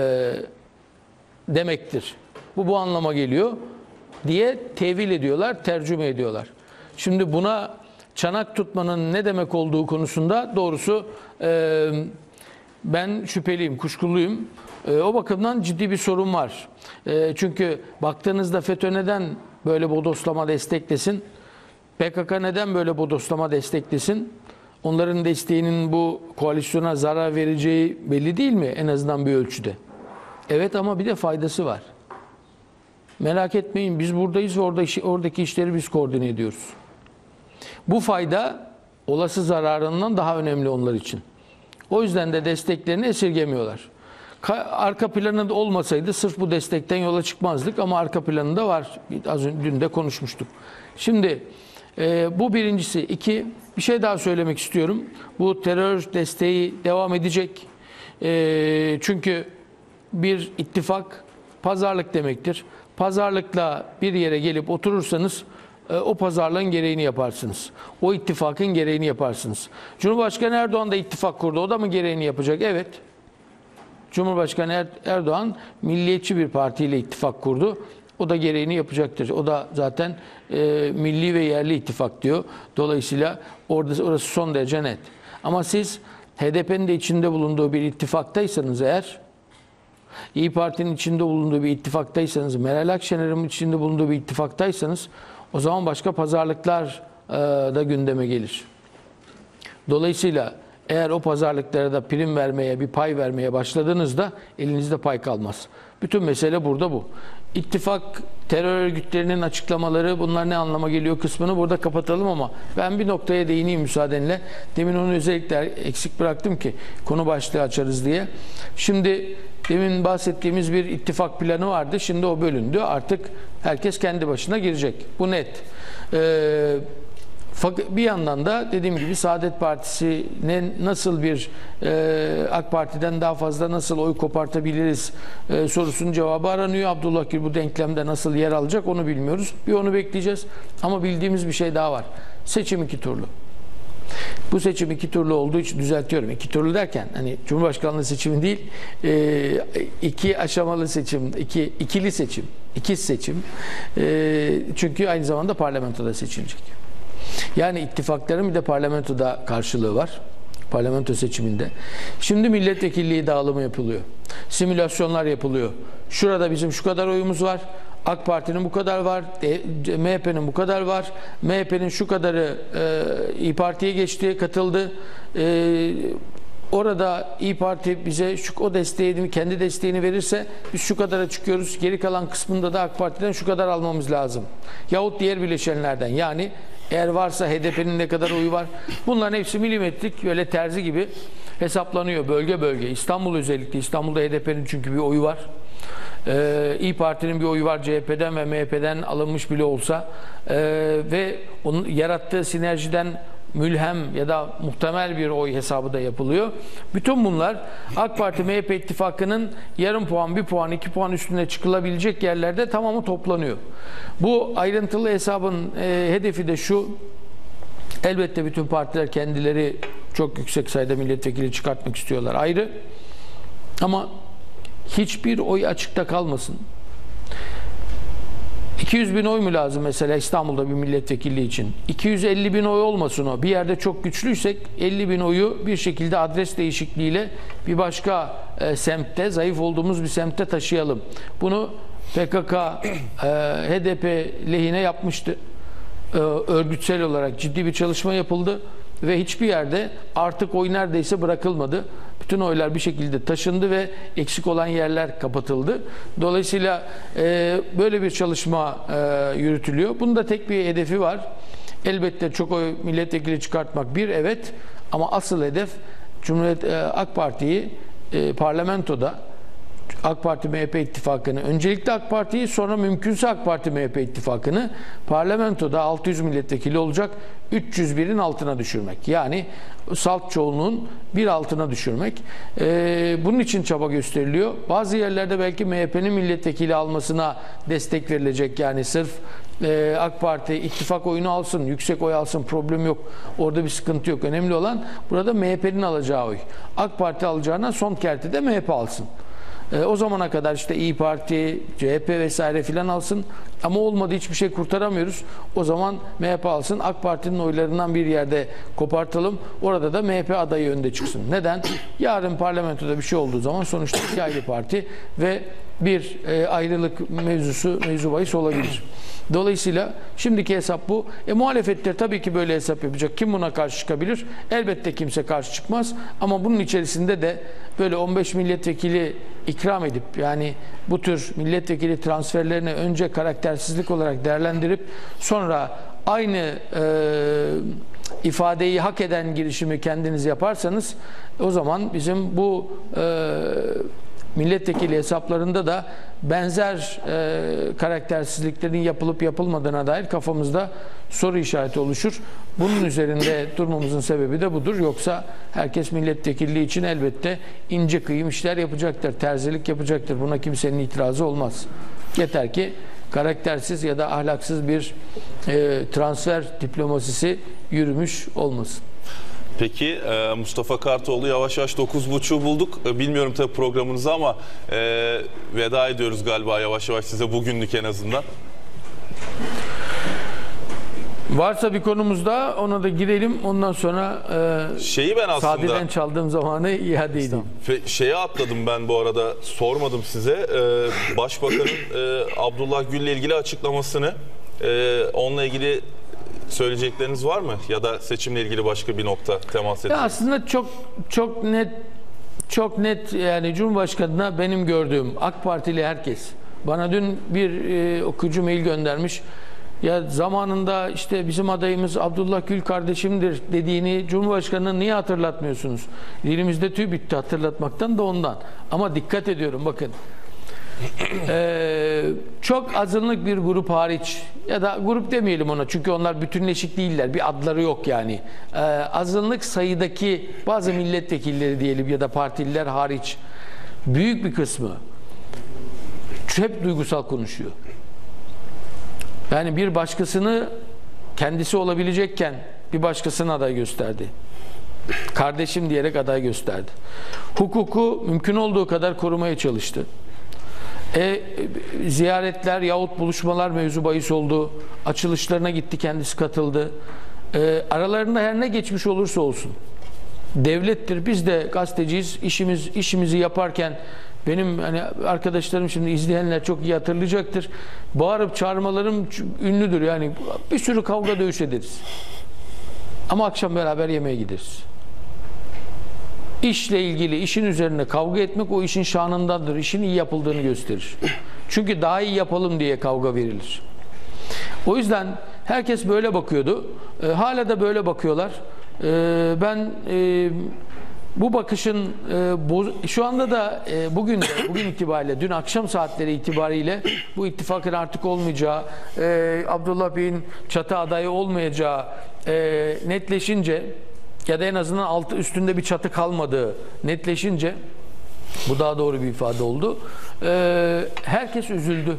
demektir. Bu bu anlama geliyor diye tevil ediyorlar, tercüme ediyorlar. Şimdi buna çanak tutmanın ne demek olduğu konusunda doğrusu e, ben şüpheliyim, kuşkuluyum. E, o bakımdan ciddi bir sorun var. E, çünkü baktığınızda FETÖ neden böyle bodoslama desteklesin? P K K neden böyle bodoslama desteklesin? Onların desteğinin bu koalisyona zarar vereceği belli değil mi? En azından bir ölçüde. Evet, ama bir de faydası var. Merak etmeyin, biz buradayız ve orada işi, oradaki işleri biz koordine ediyoruz. Bu fayda olası zararından daha önemli onlar için. O yüzden de desteklerini esirgemiyorlar. Arka planı da olmasaydı sırf bu destekten yola çıkmazdık ama arka planında var. Az önce dün de konuşmuştuk. Şimdi e, bu birincisi. İki, bir şey daha söylemek istiyorum. Bu terör desteği devam edecek. E, çünkü bir ittifak pazarlık demektir. Pazarlıkla bir yere gelip oturursanız o pazarlığın gereğini yaparsınız. O ittifakın gereğini yaparsınız. Cumhurbaşkanı Erdoğan da ittifak kurdu. O da mı gereğini yapacak? Evet. Cumhurbaşkanı er Erdoğan milliyetçi bir partiyle ittifak kurdu. O da gereğini yapacaktır. O da zaten e, milli ve yerli ittifak diyor. Dolayısıyla orada, orası son derece net. Ama siz H D P'nin de içinde bulunduğu bir ittifaktaysanız eğer, İYİ Parti'nin içinde bulunduğu bir ittifaktaysanız, Meral Akşener'in içinde bulunduğu bir ittifaktaysanız o zaman başka pazarlıklar e, da gündeme gelir. Dolayısıyla eğer o pazarlıklara da prim vermeye, bir pay vermeye başladığınızda elinizde pay kalmaz. Bütün mesele burada bu. İttifak, terör örgütlerinin açıklamaları, bunlar ne anlama geliyor kısmını burada kapatalım ama ben bir noktaya değineyim müsaadenle. Demin onu özellikle eksik bıraktım ki konu başlığı açarız diye. Şimdi demin bahsettiğimiz bir ittifak planı vardı. Şimdi o bölündü. Artık herkes kendi başına girecek. Bu net. Ee, bir yandan da dediğim gibi Saadet Partisi'nin nasıl bir e, AK Parti'den daha fazla nasıl oy kopartabiliriz e, sorusunun cevabı aranıyor. Abdullah Gül bu denklemde nasıl yer alacak onu bilmiyoruz. Bir onu bekleyeceğiz. Ama bildiğimiz bir şey daha var. Seçim iki turlu. Bu seçim iki turlu olduğu için düzeltiyorum. İki turlu derken hani Cumhurbaşkanlığı seçimi değil, e, iki aşamalı seçim, iki ikili seçim, ikiz seçim. E, çünkü aynı zamanda parlamentoda seçilecek. Yani ittifakların bir de parlamentoda karşılığı var. Parlamento seçiminde. Şimdi milletvekilliği dağılımı yapılıyor. Simülasyonlar yapılıyor. Şurada bizim şu kadar oyumuz var. AK Parti'nin bu kadar var. M H P'nin bu kadar var. M H P'nin şu kadarı e, İYİ Parti'ye geçti, katıldı. E, orada İYİ Parti bize şu o desteğini, kendi desteğini verirse biz şu kadara çıkıyoruz. Geri kalan kısmında da AK Parti'den şu kadar almamız lazım. Yahut diğer bileşenlerden. Yani eğer varsa H D P'nin ne kadar oyu var. Bunların hepsi milimetrik böyle terzi gibi hesaplanıyor bölge bölge. İstanbul özellikle. İstanbul'da H D P'nin çünkü bir oyu var. Ee, İYİ Parti'nin bir oyu var C H P'den ve M H P'den alınmış bile olsa. Ee, ve onun yarattığı sinerjiden mülhem ya da muhtemel bir oy hesabı da yapılıyor. Bütün bunlar AK Parti M H P ittifakının yarım puan, bir puan, iki puan üstüne çıkılabilecek yerlerde tamamı toplanıyor. Bu ayrıntılı hesabın e, hedefi de şu: elbette bütün partiler kendileri çok yüksek sayıda milletvekili çıkartmak istiyorlar, ayrı. Ama hiçbir oy açıkta kalmasın. iki yüz bin oy mu lazım mesela İstanbul'da bir milletvekilliği için? iki yüz elli bin oy olmasın o. Bir yerde çok güçlüysek elli bin oyu bir şekilde adres değişikliğiyle bir başka e, semtte, zayıf olduğumuz bir semtte taşıyalım. Bunu P K K, e, H D P lehine yapmıştı. E, örgütsel olarak ciddi bir çalışma yapıldı. ve hiçbir yerde artık oy neredeyse bırakılmadı. Bütün oylar bir şekilde taşındı ve eksik olan yerler kapatıldı. Dolayısıyla e, böyle bir çalışma e, yürütülüyor. Bunun da tek bir hedefi var. Elbette çok oy milletvekili çıkartmak bir, evet, ama asıl hedef Cumhuriyet e, AK Parti'yi e, parlamentoda, AK Parti M H P ittifakını, öncelikle AK Parti'yi, sonra mümkünse AK Parti M H P ittifakını parlamentoda altı yüz milletvekili olacak, üç yüz birin altına düşürmek. Yani salt çoğunluğun bir altına düşürmek. Ee, bunun için çaba gösteriliyor. Bazı yerlerde belki M H P'nin milletvekili almasına destek verilecek. Yani sırf e, AK Parti ittifak oyunu alsın, yüksek oy alsın, problem yok. Orada bir sıkıntı yok. Önemli olan burada M H P'nin alacağı oy. AK Parti alacağına son kertede M H P alsın. E, o zamana kadar işte İYİ Parti, C H P vesaire filan alsın. Ama olmadı, hiçbir şey kurtaramıyoruz. O zaman M H P alsın. AK Parti'nin oylarından bir yerde kopartalım. Orada da M H P adayı önde çıksın. Neden? Yarın parlamentoda bir şey olduğu zaman sonuçta iki ayrı parti ve bir e, ayrılık mevzusu, mevzu bahis olabilir. Dolayısıyla şimdiki hesap bu. E, muhalefetler tabii ki böyle hesap yapacak. Kim buna karşı çıkabilir? Elbette kimse karşı çıkmaz. Ama bunun içerisinde de böyle on beş milletvekili ikram edip, yani bu tür milletvekili transferlerini önce karaktersizlik olarak değerlendirip sonra aynı e, ifadeyi hak eden girişimi kendiniz yaparsanız, o zaman bizim bu e, milletvekili hesaplarında da benzer e, karaktersizliklerin yapılıp yapılmadığına dair kafamızda soru işareti oluşur. Bunun üzerinde durmamızın sebebi de budur. Yoksa herkes milletvekilliği için elbette ince kıyım işler yapacaktır, terzilik yapacaktır. Buna kimsenin itirazı olmaz. Yeter ki karaktersiz ya da ahlaksız bir e, transfer diplomasisi yürümüş olmasın. Peki Mustafa Kartoğlu yavaş yavaş dokuz buçuğu bulduk. Bilmiyorum tabii programınızı ama e, veda ediyoruz galiba yavaş yavaş size, bugünlük en azından. Varsa bir konumuzda ona da girelim. Ondan sonra e, şeyi ben aslında Sadi'den çaldığım zamanı iade edeyim. Şeye atladım ben bu arada, sormadım size. E, Başbakanın e, Abdullah Gül'le ilgili açıklamasını, e, onunla ilgili söyleyecekleriniz var mı? Ya da seçimle ilgili başka bir nokta temas edin. Aslında çok çok net çok net yani Cumhurbaşkanı'na benim gördüğüm AK Partili herkes. Bana dün bir e, okuyucu mail göndermiş. Ya zamanında işte bizim adayımız Abdullah Gül kardeşimdir dediğini Cumhurbaşkanı'nın niye hatırlatmıyorsunuz? Dilimizde tüy bitti hatırlatmaktan da ondan. Ama dikkat ediyorum bakın. Ee, çok azınlık bir grup hariç, ya da grup demeyelim ona çünkü onlar bütünleşik değiller, bir adları yok yani. Ee, azınlık sayıdaki bazı milletvekilleri diyelim ya da partililer hariç büyük bir kısmı hep duygusal konuşuyor. Yani bir başkasını kendisi olabilecekken bir başkasına aday gösterdi. Kardeşim diyerek aday gösterdi. Hukuku mümkün olduğu kadar korumaya çalıştı. E, ziyaretler yahut buluşmalar mevzu bahis oldu. Açılışlarına gitti, kendisi katıldı. E, aralarında her ne geçmiş olursa olsun. Devlettir. Biz de gazeteciyiz. İşimiz, işimizi yaparken benim hani arkadaşlarım, şimdi izleyenler çok iyi hatırlayacaktır. Bağırıp çağırmalarım ünlüdür. Yani bir sürü kavga dövüş ederiz. Ama akşam beraber yemeğe gideriz. İşle ilgili, işin üzerine kavga etmek o işin şanındandır. İşin iyi yapıldığını gösterir. Çünkü daha iyi yapalım diye kavga verilir. O yüzden herkes böyle bakıyordu. E, hala da böyle bakıyorlar. E, ben e, bu bakışın e, boz, şu anda da e, bugün de, bugün itibariyle, dün akşam saatleri itibariyle bu ittifakın artık olmayacağı, e, Abdullah Bey'in çatı adayı olmayacağı e, netleşince, ya da en azından altı üstünde bir çatı kalmadığı netleşince, bu daha doğru bir ifade oldu. Ee, herkes üzüldü.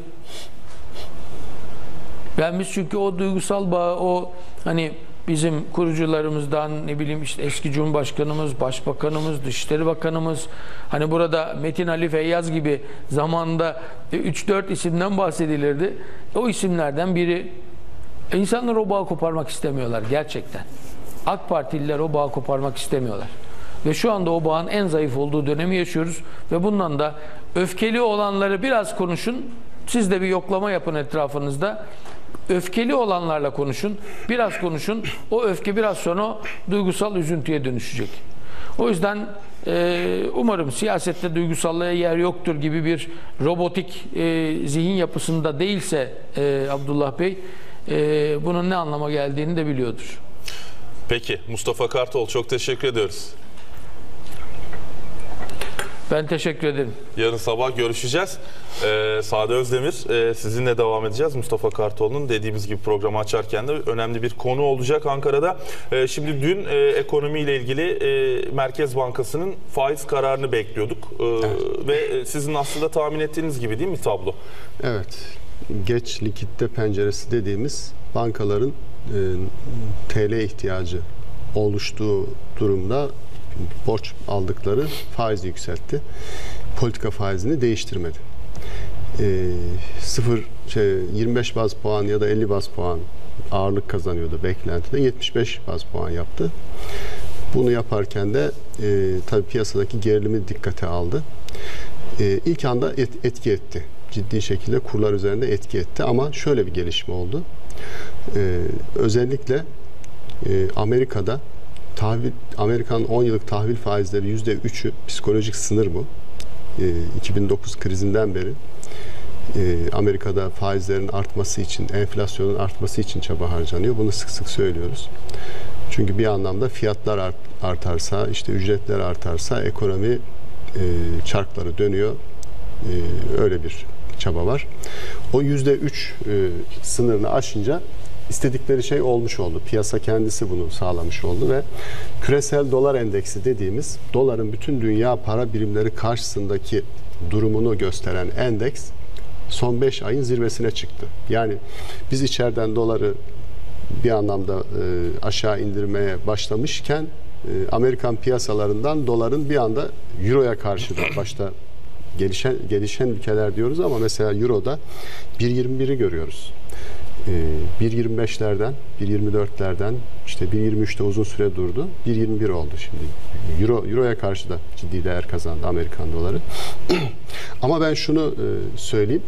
Ben biz çünkü o duygusal bağı, o hani bizim kurucularımızdan, ne bileyim işte eski Cumhurbaşkanımız, Başbakanımız, Dışişleri Bakanımız, hani burada Metin Ali Feyyaz gibi zamanında üç dört isimden bahsedilirdi. O isimlerden biri. İnsanlar o bağı koparmak istemiyorlar gerçekten. AK Partililer o bağı koparmak istemiyorlar. Ve şu anda o bağın en zayıf olduğu dönemi yaşıyoruz. Ve bundan da öfkeli olanları biraz konuşun. Siz de bir yoklama yapın etrafınızda. öfkeli olanlarla konuşun, biraz konuşun. O öfke biraz sonra duygusal üzüntüye dönüşecek. O yüzden e, umarım siyasette duygusallığa yer yoktur gibi bir robotik e, zihin yapısında değilse e, Abdullah Bey e, bunun ne anlama geldiğini de biliyordur. Peki Mustafa Kartal, çok teşekkür ediyoruz. Ben teşekkür ederim. Yarın sabah görüşeceğiz. Ee, Sade Özdemir, e, sizinle devam edeceğiz. Mustafa Kartal'ın dediğimiz gibi programı açarken de önemli bir konu olacak Ankara'da. E, şimdi dün e, ekonomiyle ilgili e, Merkez Bankası'nın faiz kararını bekliyorduk. E, evet. Ve sizin aslında tahmin ettiğiniz gibi değil mi tablo? Evet. Geç likitte penceresi dediğimiz bankaların e, T L ihtiyacı oluştuğu durumda borç aldıkları faizi yükseltti. Politika faizini değiştirmedi. E, sıfır şey, yirmi beş baz puan ya da elli baz puan ağırlık kazanıyordu beklentide. yetmiş beş baz puan yaptı. Bunu yaparken de e, tabii piyasadaki gerilimi dikkate aldı. E, ilk anda et, etki etti. Ciddi şekilde kurlar üzerinde etki etti. Ama şöyle bir gelişme oldu. E, özellikle e, Amerika'da tahvil, Amerika'nın on yıllık tahvil faizleri yüzde üçü psikolojik sınır bu. E, iki bin dokuz krizinden beri e, Amerika'da faizlerin artması için, enflasyonun artması için çaba harcanıyor. Bunu sık sık söylüyoruz. Çünkü bir anlamda fiyatlar art, artarsa, işte ücretler artarsa ekonomi e, çarkları dönüyor. E, öyle bir çaba var. O yüzde üç e, sınırını aşınca istedikleri şey olmuş oldu. Piyasa kendisi bunu sağlamış oldu ve küresel dolar endeksi dediğimiz doların bütün dünya para birimleri karşısındaki durumunu gösteren endeks son beş ayın zirvesine çıktı. Yani biz içeriden doları bir anlamda e, aşağı indirmeye başlamışken e, Amerikan piyasalarından doların bir anda Euro'ya karşı da başta gelişen gelişen ülkeler diyoruz ama mesela Euro'da bir yirmi biri görüyoruz. bir yirmi beşlerden, bir yirmi dörtlerden, işte bir yirmi üçte uzun süre durdu. bir yirmi bir oldu şimdi. Euro, Euro'ya karşı da ciddi değer kazandı Amerikan doları. Ama ben şunu söyleyeyim.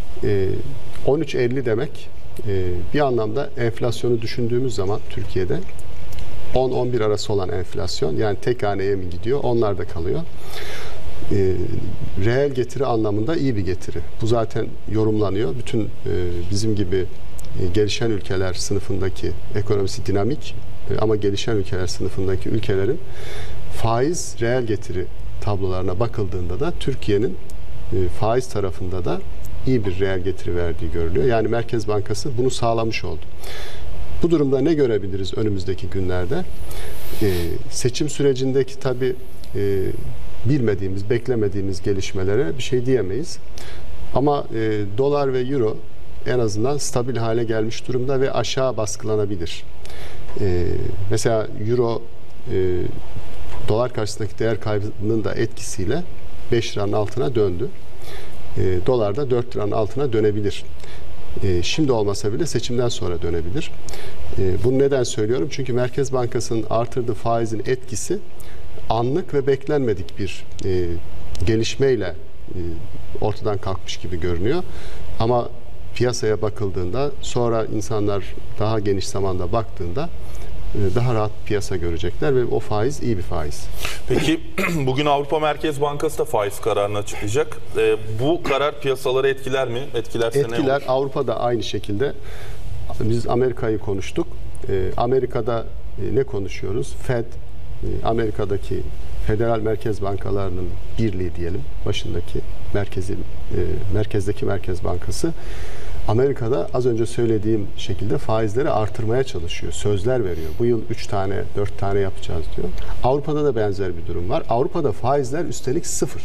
on üç elli demek bir anlamda enflasyonu düşündüğümüz zaman Türkiye'de on on bir arası olan enflasyon, yani tek haneye mi gidiyor? Onlar da kalıyor. E, reel getiri anlamında iyi bir getiri. Bu zaten yorumlanıyor. Bütün e, bizim gibi e, gelişen ülkeler sınıfındaki ekonomisi dinamik e, ama gelişen ülkeler sınıfındaki ülkelerin faiz reel getiri tablolarına bakıldığında da Türkiye'nin e, faiz tarafında da iyi bir reel getiri verdiği görülüyor. Yani Merkez Bankası bunu sağlamış oldu. Bu durumda ne görebiliriz önümüzdeki günlerde? E, seçim sürecindeki tabii e, bilmediğimiz, beklemediğimiz gelişmelere bir şey diyemeyiz. Ama e, dolar ve euro en azından stabil hale gelmiş durumda ve aşağı baskılanabilir. E, mesela euro e, dolar karşısındaki değer kaybının da etkisiyle beş liranın altına döndü. E, dolar da dört liranın altına dönebilir. E, şimdi olmasa bile seçimden sonra dönebilir. E, bunu neden söylüyorum? Çünkü Merkez Bankası'nın artırdığı faizin etkisi anlık ve beklenmedik bir e, gelişmeyle e, ortadan kalkmış gibi görünüyor. Ama piyasaya bakıldığında, sonra insanlar daha geniş zamanda baktığında e, daha rahat piyasa görecekler ve o faiz iyi bir faiz. Peki bugün Avrupa Merkez Bankası da faiz kararını açıklayacak. E, bu karar piyasaları etkiler mi? Etkilerse Etkiler, ne olur? Avrupa'da aynı şekilde. Biz Amerika'yı konuştuk. E, Amerika'da e, ne konuşuyoruz? Fed, Amerika'daki federal merkez bankalarının birliği diyelim, başındaki merkezi, e, merkezdeki Merkez Bankası Amerika'da az önce söylediğim şekilde faizleri artırmaya çalışıyor. Sözler veriyor. Bu yıl üç tane, dört tane yapacağız diyor. Avrupa'da da benzer bir durum var. Avrupa'da faizler üstelik sıfır.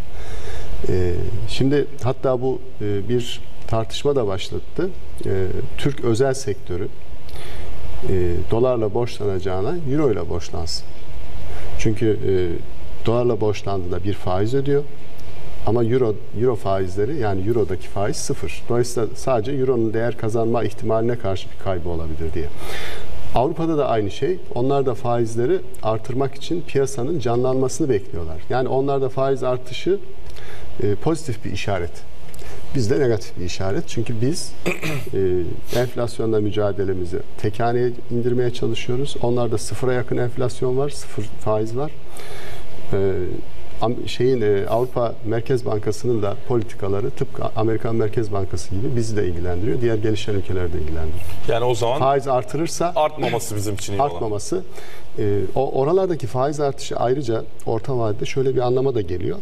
E, şimdi hatta bu e, bir tartışma da başlattı. E, Türk özel sektörü e, dolarla borçlanacağına euro ile borçlansın. Çünkü e, dolarla borçlandığında bir faiz ödüyor. Ama euro, euro faizleri, yani eurodaki faiz sıfır. Dolayısıyla sadece euronun değer kazanma ihtimaline karşı bir kaybı olabilir diye. Avrupa'da da aynı şey. Onlar da faizleri artırmak için piyasanın canlanmasını bekliyorlar. Yani onlar da faiz artışı e, pozitif bir işaret. bizde negatif bir işaret. Çünkü biz e, enflasyonla mücadelemizi tek haneye indirmeye çalışıyoruz. Onlarda sıfıra yakın enflasyon var, sıfır faiz var. E, şeyin e, Avrupa Merkez Bankası'nın da politikaları tıpkı Amerikan Merkez Bankası gibi bizi de ilgilendiriyor. Diğer gelişen ülkeleri de ilgilendiriyor. Yani o zaman faiz artırırsa artmaması bizim için iyi olan. Artmaması. E, o oralardaki faiz artışı ayrıca orta vadede şöyle bir anlama da geliyor.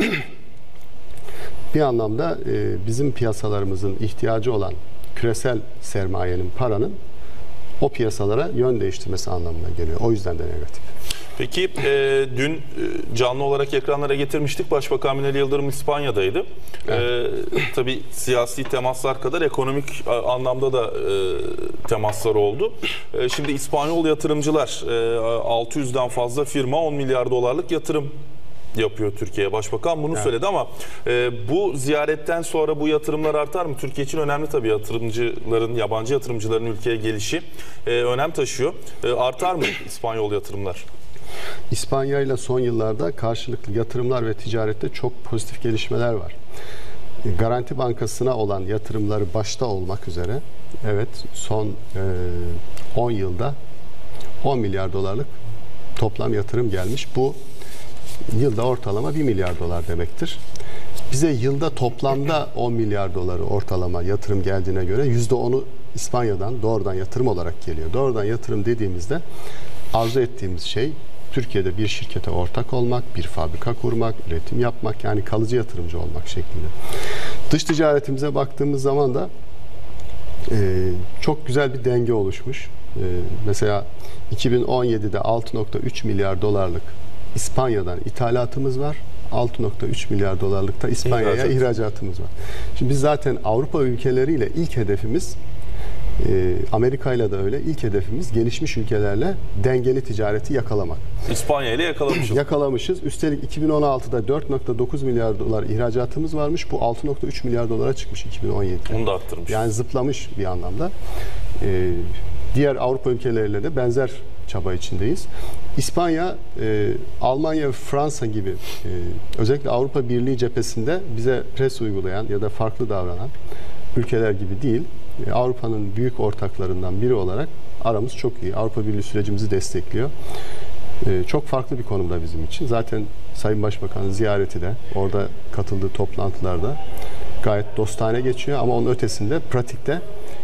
Bir anlamda e, bizim piyasalarımızın ihtiyacı olan küresel sermayenin, paranın o piyasalara yön değiştirmesi anlamına geliyor. O yüzden de negatif. Peki e, dün e, canlı olarak ekranlara getirmiştik. Başbakan Binali Yıldırım İspanya'daydı. Evet. E, tabii siyasi temaslar kadar ekonomik anlamda da e, temaslar oldu. E, şimdi İspanyol yatırımcılar e, altı yüzden fazla firma on milyar dolarlık yatırım yapıyor Türkiye'ye. Başbakan bunu evet. söyledi ama e, bu ziyaretten sonra bu yatırımlar artar mı? Türkiye için önemli tabii yatırımcıların, yabancı yatırımcıların ülkeye gelişi e, önem taşıyor. E, artar mı İspanyol yatırımlar? İspanya ile son yıllarda karşılıklı yatırımlar ve ticarette çok pozitif gelişmeler var. Garanti Bankası'na olan yatırımları başta olmak üzere evet son on yılda on milyar dolarlık toplam yatırım gelmiş. Bu yılda ortalama bir milyar dolar demektir. Bize yılda toplamda on milyar doları ortalama yatırım geldiğine göre yüzde onu İspanya'dan doğrudan yatırım olarak geliyor. Doğrudan yatırım dediğimizde arzu ettiğimiz şey Türkiye'de bir şirkete ortak olmak, bir fabrika kurmak, üretim yapmak, yani kalıcı yatırımcı olmak şeklinde. Dış ticaretimize baktığımız zaman da e, çok güzel bir denge oluşmuş. E, mesela iki bin on yedide altı nokta üç milyar dolarlık İspanya'dan ithalatımız var. altı nokta üç milyar dolarlık da İspanya'ya İhracat. ihracatımız var. Şimdi biz zaten Avrupa ülkeleriyle ilk hedefimiz, e, Amerika ile de öyle, ilk hedefimiz gelişmiş ülkelerle dengeli ticareti yakalamak. İspanya ile yakalamışız. Yakalamışız. Üstelik iki bin on altıda dört nokta dokuz milyar dolar ihracatımız varmış. Bu altı nokta üç milyar dolara çıkmış iki bin on yedide. Onu da arttırmış. Yani zıplamış bir anlamda. E, diğer Avrupa ülkeleriyle de benzer çaba içindeyiz. İspanya, e, Almanya ve Fransa gibi e, özellikle Avrupa Birliği cephesinde bize pres uygulayan ya da farklı davranan ülkeler gibi değil. E, Avrupa'nın büyük ortaklarından biri olarak aramız çok iyi. Avrupa Birliği sürecimizi destekliyor. E, çok farklı bir konumda bizim için. Zaten Sayın Başbakan'ın ziyareti de, orada katıldığı toplantılarda gayet dostane geçiyor ama onun ötesinde pratikte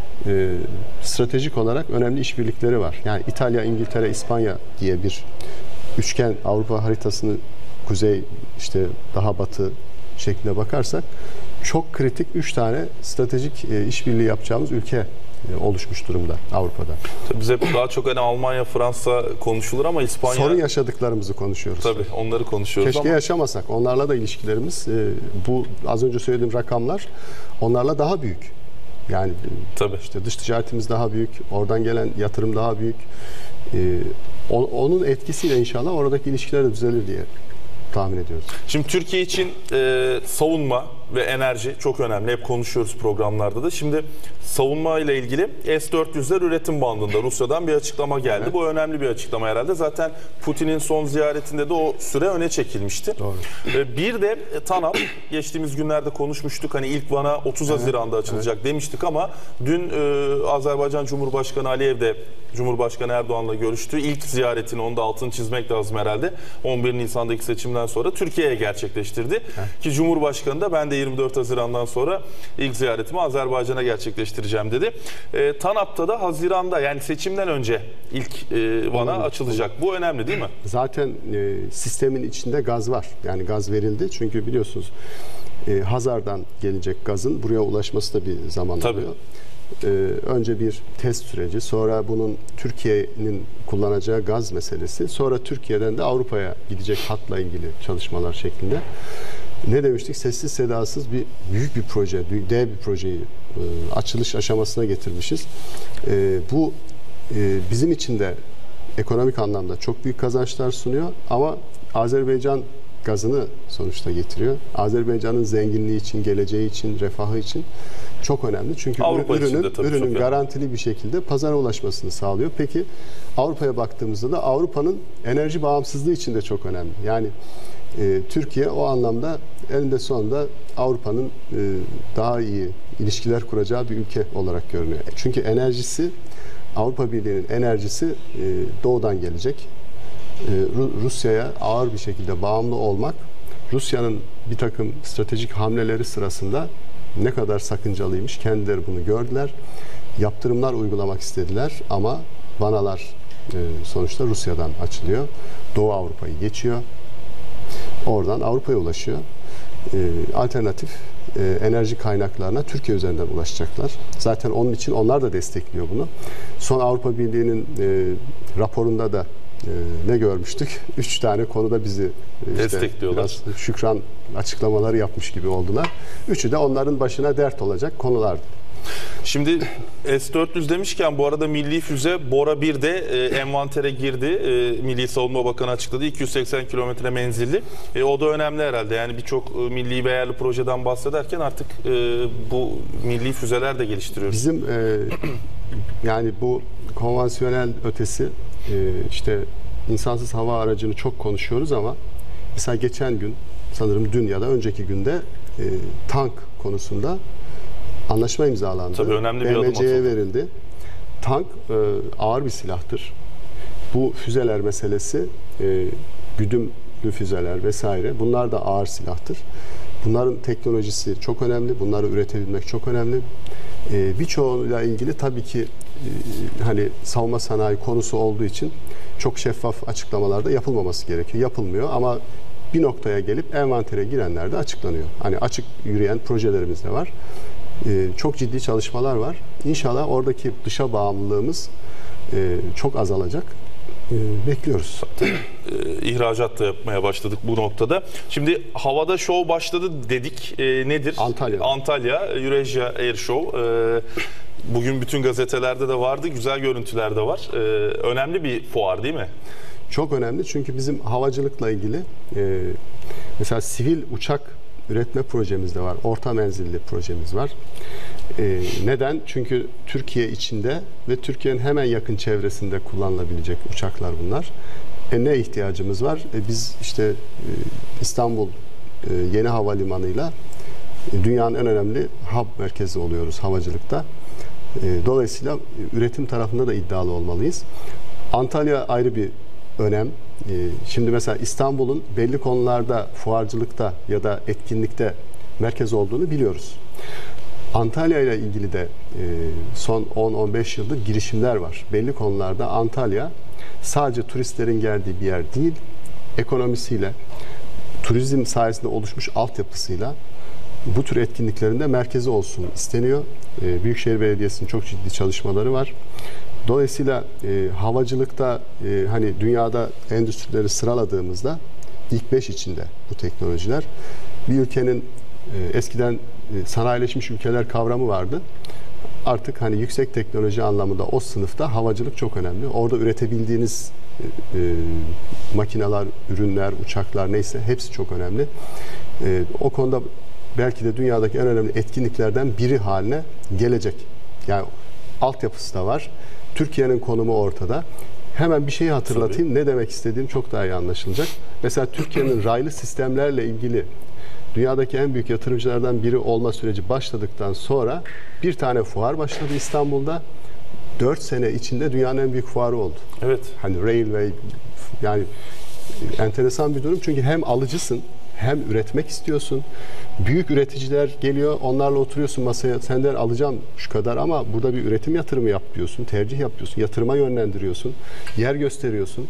E, stratejik olarak önemli işbirlikleri var. Yani İtalya, İngiltere, İspanya diye bir üçgen Avrupa haritasını kuzey, işte daha batı şeklinde bakarsak çok kritik üç tane stratejik e, işbirliği yapacağımız ülke e, oluşmuş durumda Avrupa'da. Biz hep daha çok hani Almanya, Fransa konuşulur ama İspanya... Sorun yaşadıkları konuşuyoruz. Tabii onları konuşuyoruz. Keşke ama... yaşamasak. Onlarla da ilişkilerimiz, e, bu az önce söylediğim rakamlar onlarla daha büyük. Yani tabii. işte dış ticaretimiz daha büyük, oradan gelen yatırım daha büyük. Ee, on, onun etkisiyle inşallah oradaki ilişkiler de düzelir diye tahmin ediyoruz. Şimdi Türkiye için e, savunma ve enerji çok önemli. Hep konuşuyoruz programlarda da. Şimdi savunma ile ilgili S dört yüzler üretim bandında Rusya'dan bir açıklama geldi. Evet. Bu önemli bir açıklama herhalde. Zaten Putin'in son ziyaretinde de o süre öne çekilmişti. Doğru. E, bir de TANAP, geçtiğimiz günlerde konuşmuştuk. Hani ilk vana otuz evet. Haziran'da açılacak evet. demiştik ama dün e, Azerbaycan Cumhurbaşkanı Aliyev de Cumhurbaşkanı Erdoğan'la görüştü. İlk ziyaretini, onu da altını çizmek lazım herhalde, on bir Nisan'daki seçimden sonra Türkiye'ye gerçekleştirdi. Evet. Ki Cumhurbaşkanı da ben de yirmi dört Haziran'dan sonra ilk ziyaretimi Azerbaycan'a gerçekleştireceğim dedi. E, TANAP'ta da Haziran'da, yani seçimden önce ilk e, vana olur, açılacak. Olur. Bu önemli değil mi? Zaten e, sistemin içinde gaz var. Yani gaz verildi. Çünkü biliyorsunuz e, Hazar'dan gelecek gazın buraya ulaşması da bir zaman Tabii. alıyor. Ee, önce bir test süreci, sonra bunun Türkiye'nin kullanacağı gaz meselesi, sonra Türkiye'den de Avrupa'ya gidecek hatla ilgili çalışmalar şeklinde. Ne demiştik? Sessiz sedasız bir büyük bir proje, dev bir projeyi e, açılış aşamasına getirmişiz. E, bu e, bizim için de ekonomik anlamda çok büyük kazançlar sunuyor ama Azerbaycan gazını sonuçta getiriyor. Azerbaycan'ın zenginliği için, geleceği için, refahı için çok önemli. Çünkü Avrupa için ürünün, de tabii ürünün çok garantili bir şekilde pazara ulaşmasını sağlıyor. Peki Avrupa'ya baktığımızda da Avrupa'nın enerji bağımsızlığı için de çok önemli. Yani e, Türkiye o anlamda eninde sonunda Avrupa'nın e, daha iyi ilişkiler kuracağı bir ülke olarak görünüyor. Çünkü enerjisi, Avrupa Birliği'nin enerjisi e, doğudan gelecek. E, Rusya'ya ağır bir şekilde bağımlı olmak, Rusya'nın bir takım stratejik hamleleri sırasında ne kadar sakıncalıymış, kendileri bunu gördüler. Yaptırımlar uygulamak istediler ama vanalar e, sonuçta Rusya'dan açılıyor. Doğu Avrupa'yı geçiyor. Oradan Avrupa'ya ulaşıyor. E, alternatif e, enerji kaynaklarına Türkiye üzerinden ulaşacaklar. Zaten onun için onlar da destekliyor bunu. Son Avrupa Birliği'nin e, raporunda da e, ne görmüştük? Üç tane konuda bizi e, işte destekliyorlar. Biraz şükran açıklamaları yapmış gibi oldular. Üçü de onların başına dert olacak konulardı. Şimdi S dört yüz demişken bu arada milli füze Bora bir de e, envantere girdi. E, Milli Savunma Bakanı açıkladı. iki yüz seksen kilometre menzilli. E, o da önemli herhalde. Yani birçok e, milli ve yerli projeden bahsederken artık e, bu milli füzeler de geliştiriyoruz. Bizim e, yani bu konvansiyonel ötesi e, işte insansız hava aracını çok konuşuyoruz ama mesela geçen gün sanırım dün ya da önceki günde e, tank konusunda anlaşma imzalandı. Tabii önemli bir B adım M C'ye atıldı. verildi. Tank e, ağır bir silahtır. Bu füzeler meselesi, e, güdümlü füzeler vesaire, bunlar da ağır silahtır. Bunların teknolojisi çok önemli. Bunları üretebilmek çok önemli. E, birçoğuyla ilgili tabii ki e, hani savunma sanayi konusu olduğu için çok şeffaf açıklamalarda yapılmaması gerekiyor. Yapılmıyor ama bir noktaya gelip envantere girenler de açıklanıyor. Hani açık yürüyen projelerimiz de var. Ee, çok ciddi çalışmalar var. İnşallah oradaki dışa bağımlılığımız e, çok azalacak. Ee, bekliyoruz. E, ihracat da yapmaya başladık bu noktada. Şimdi havada şov başladı dedik. E, nedir? Antalya. Antalya Eurasia Air Show. E, bugün bütün gazetelerde de vardı. Güzel görüntüler de var. E, önemli bir fuar değil mi? Çok önemli çünkü bizim havacılıkla ilgili e, mesela sivil uçak üretme projemiz de var. Orta menzilli projemiz var. Ee, neden? Çünkü Türkiye içinde ve Türkiye'nin hemen yakın çevresinde kullanılabilecek uçaklar bunlar. E, ne ihtiyacımız var? E, biz işte e, İstanbul e, Yeni Havalimanı'yla e, dünyanın en önemli hub merkezi oluyoruz havacılıkta. E, dolayısıyla e, üretim tarafında da iddialı olmalıyız. Antalya ayrı bir önem. Şimdi mesela İstanbul'un belli konularda fuarcılıkta ya da etkinlikte merkez olduğunu biliyoruz. Antalya ile ilgili de son on on beş yıldır girişimler var. Belli konularda Antalya sadece turistlerin geldiği bir yer değil, ekonomisiyle, turizm sayesinde oluşmuş altyapısıyla bu tür etkinliklerinde merkezi olsun isteniyor. Büyükşehir Belediyesi'nin çok ciddi çalışmaları var. Dolayısıyla e, havacılıkta e, hani dünyada endüstrileri sıraladığımızda ilk beş içinde bu teknolojiler. Bir ülkenin e, eskiden e, sanayileşmiş ülkeler kavramı vardı. Artık hani yüksek teknoloji anlamında o sınıfta havacılık çok önemli. Orada üretebildiğiniz e, e, makineler, ürünler, uçaklar neyse hepsi çok önemli. E, o konuda belki de dünyadaki en önemli etkinliklerden biri haline gelecek. Yani altyapısı da var. Türkiye'nin konumu ortada. Hemen bir şeyi hatırlatayım. Tabii. Ne demek istediğim çok daha iyi anlaşılacak. Mesela Türkiye'nin raylı sistemlerle ilgili dünyadaki en büyük yatırımcılardan biri olma süreci başladıktan sonra bir tane fuar başladı İstanbul'da. dört sene içinde dünyanın en büyük fuarı oldu. Evet. Hani railway, yani enteresan bir durum. Çünkü hem alıcısın, hem üretmek istiyorsun. Büyük üreticiler geliyor, onlarla oturuyorsun masaya. Senden alacağım şu kadar ama burada bir üretim yatırımı yap diyorsun, tercih yapıyorsun, yatırıma yönlendiriyorsun, yer gösteriyorsun.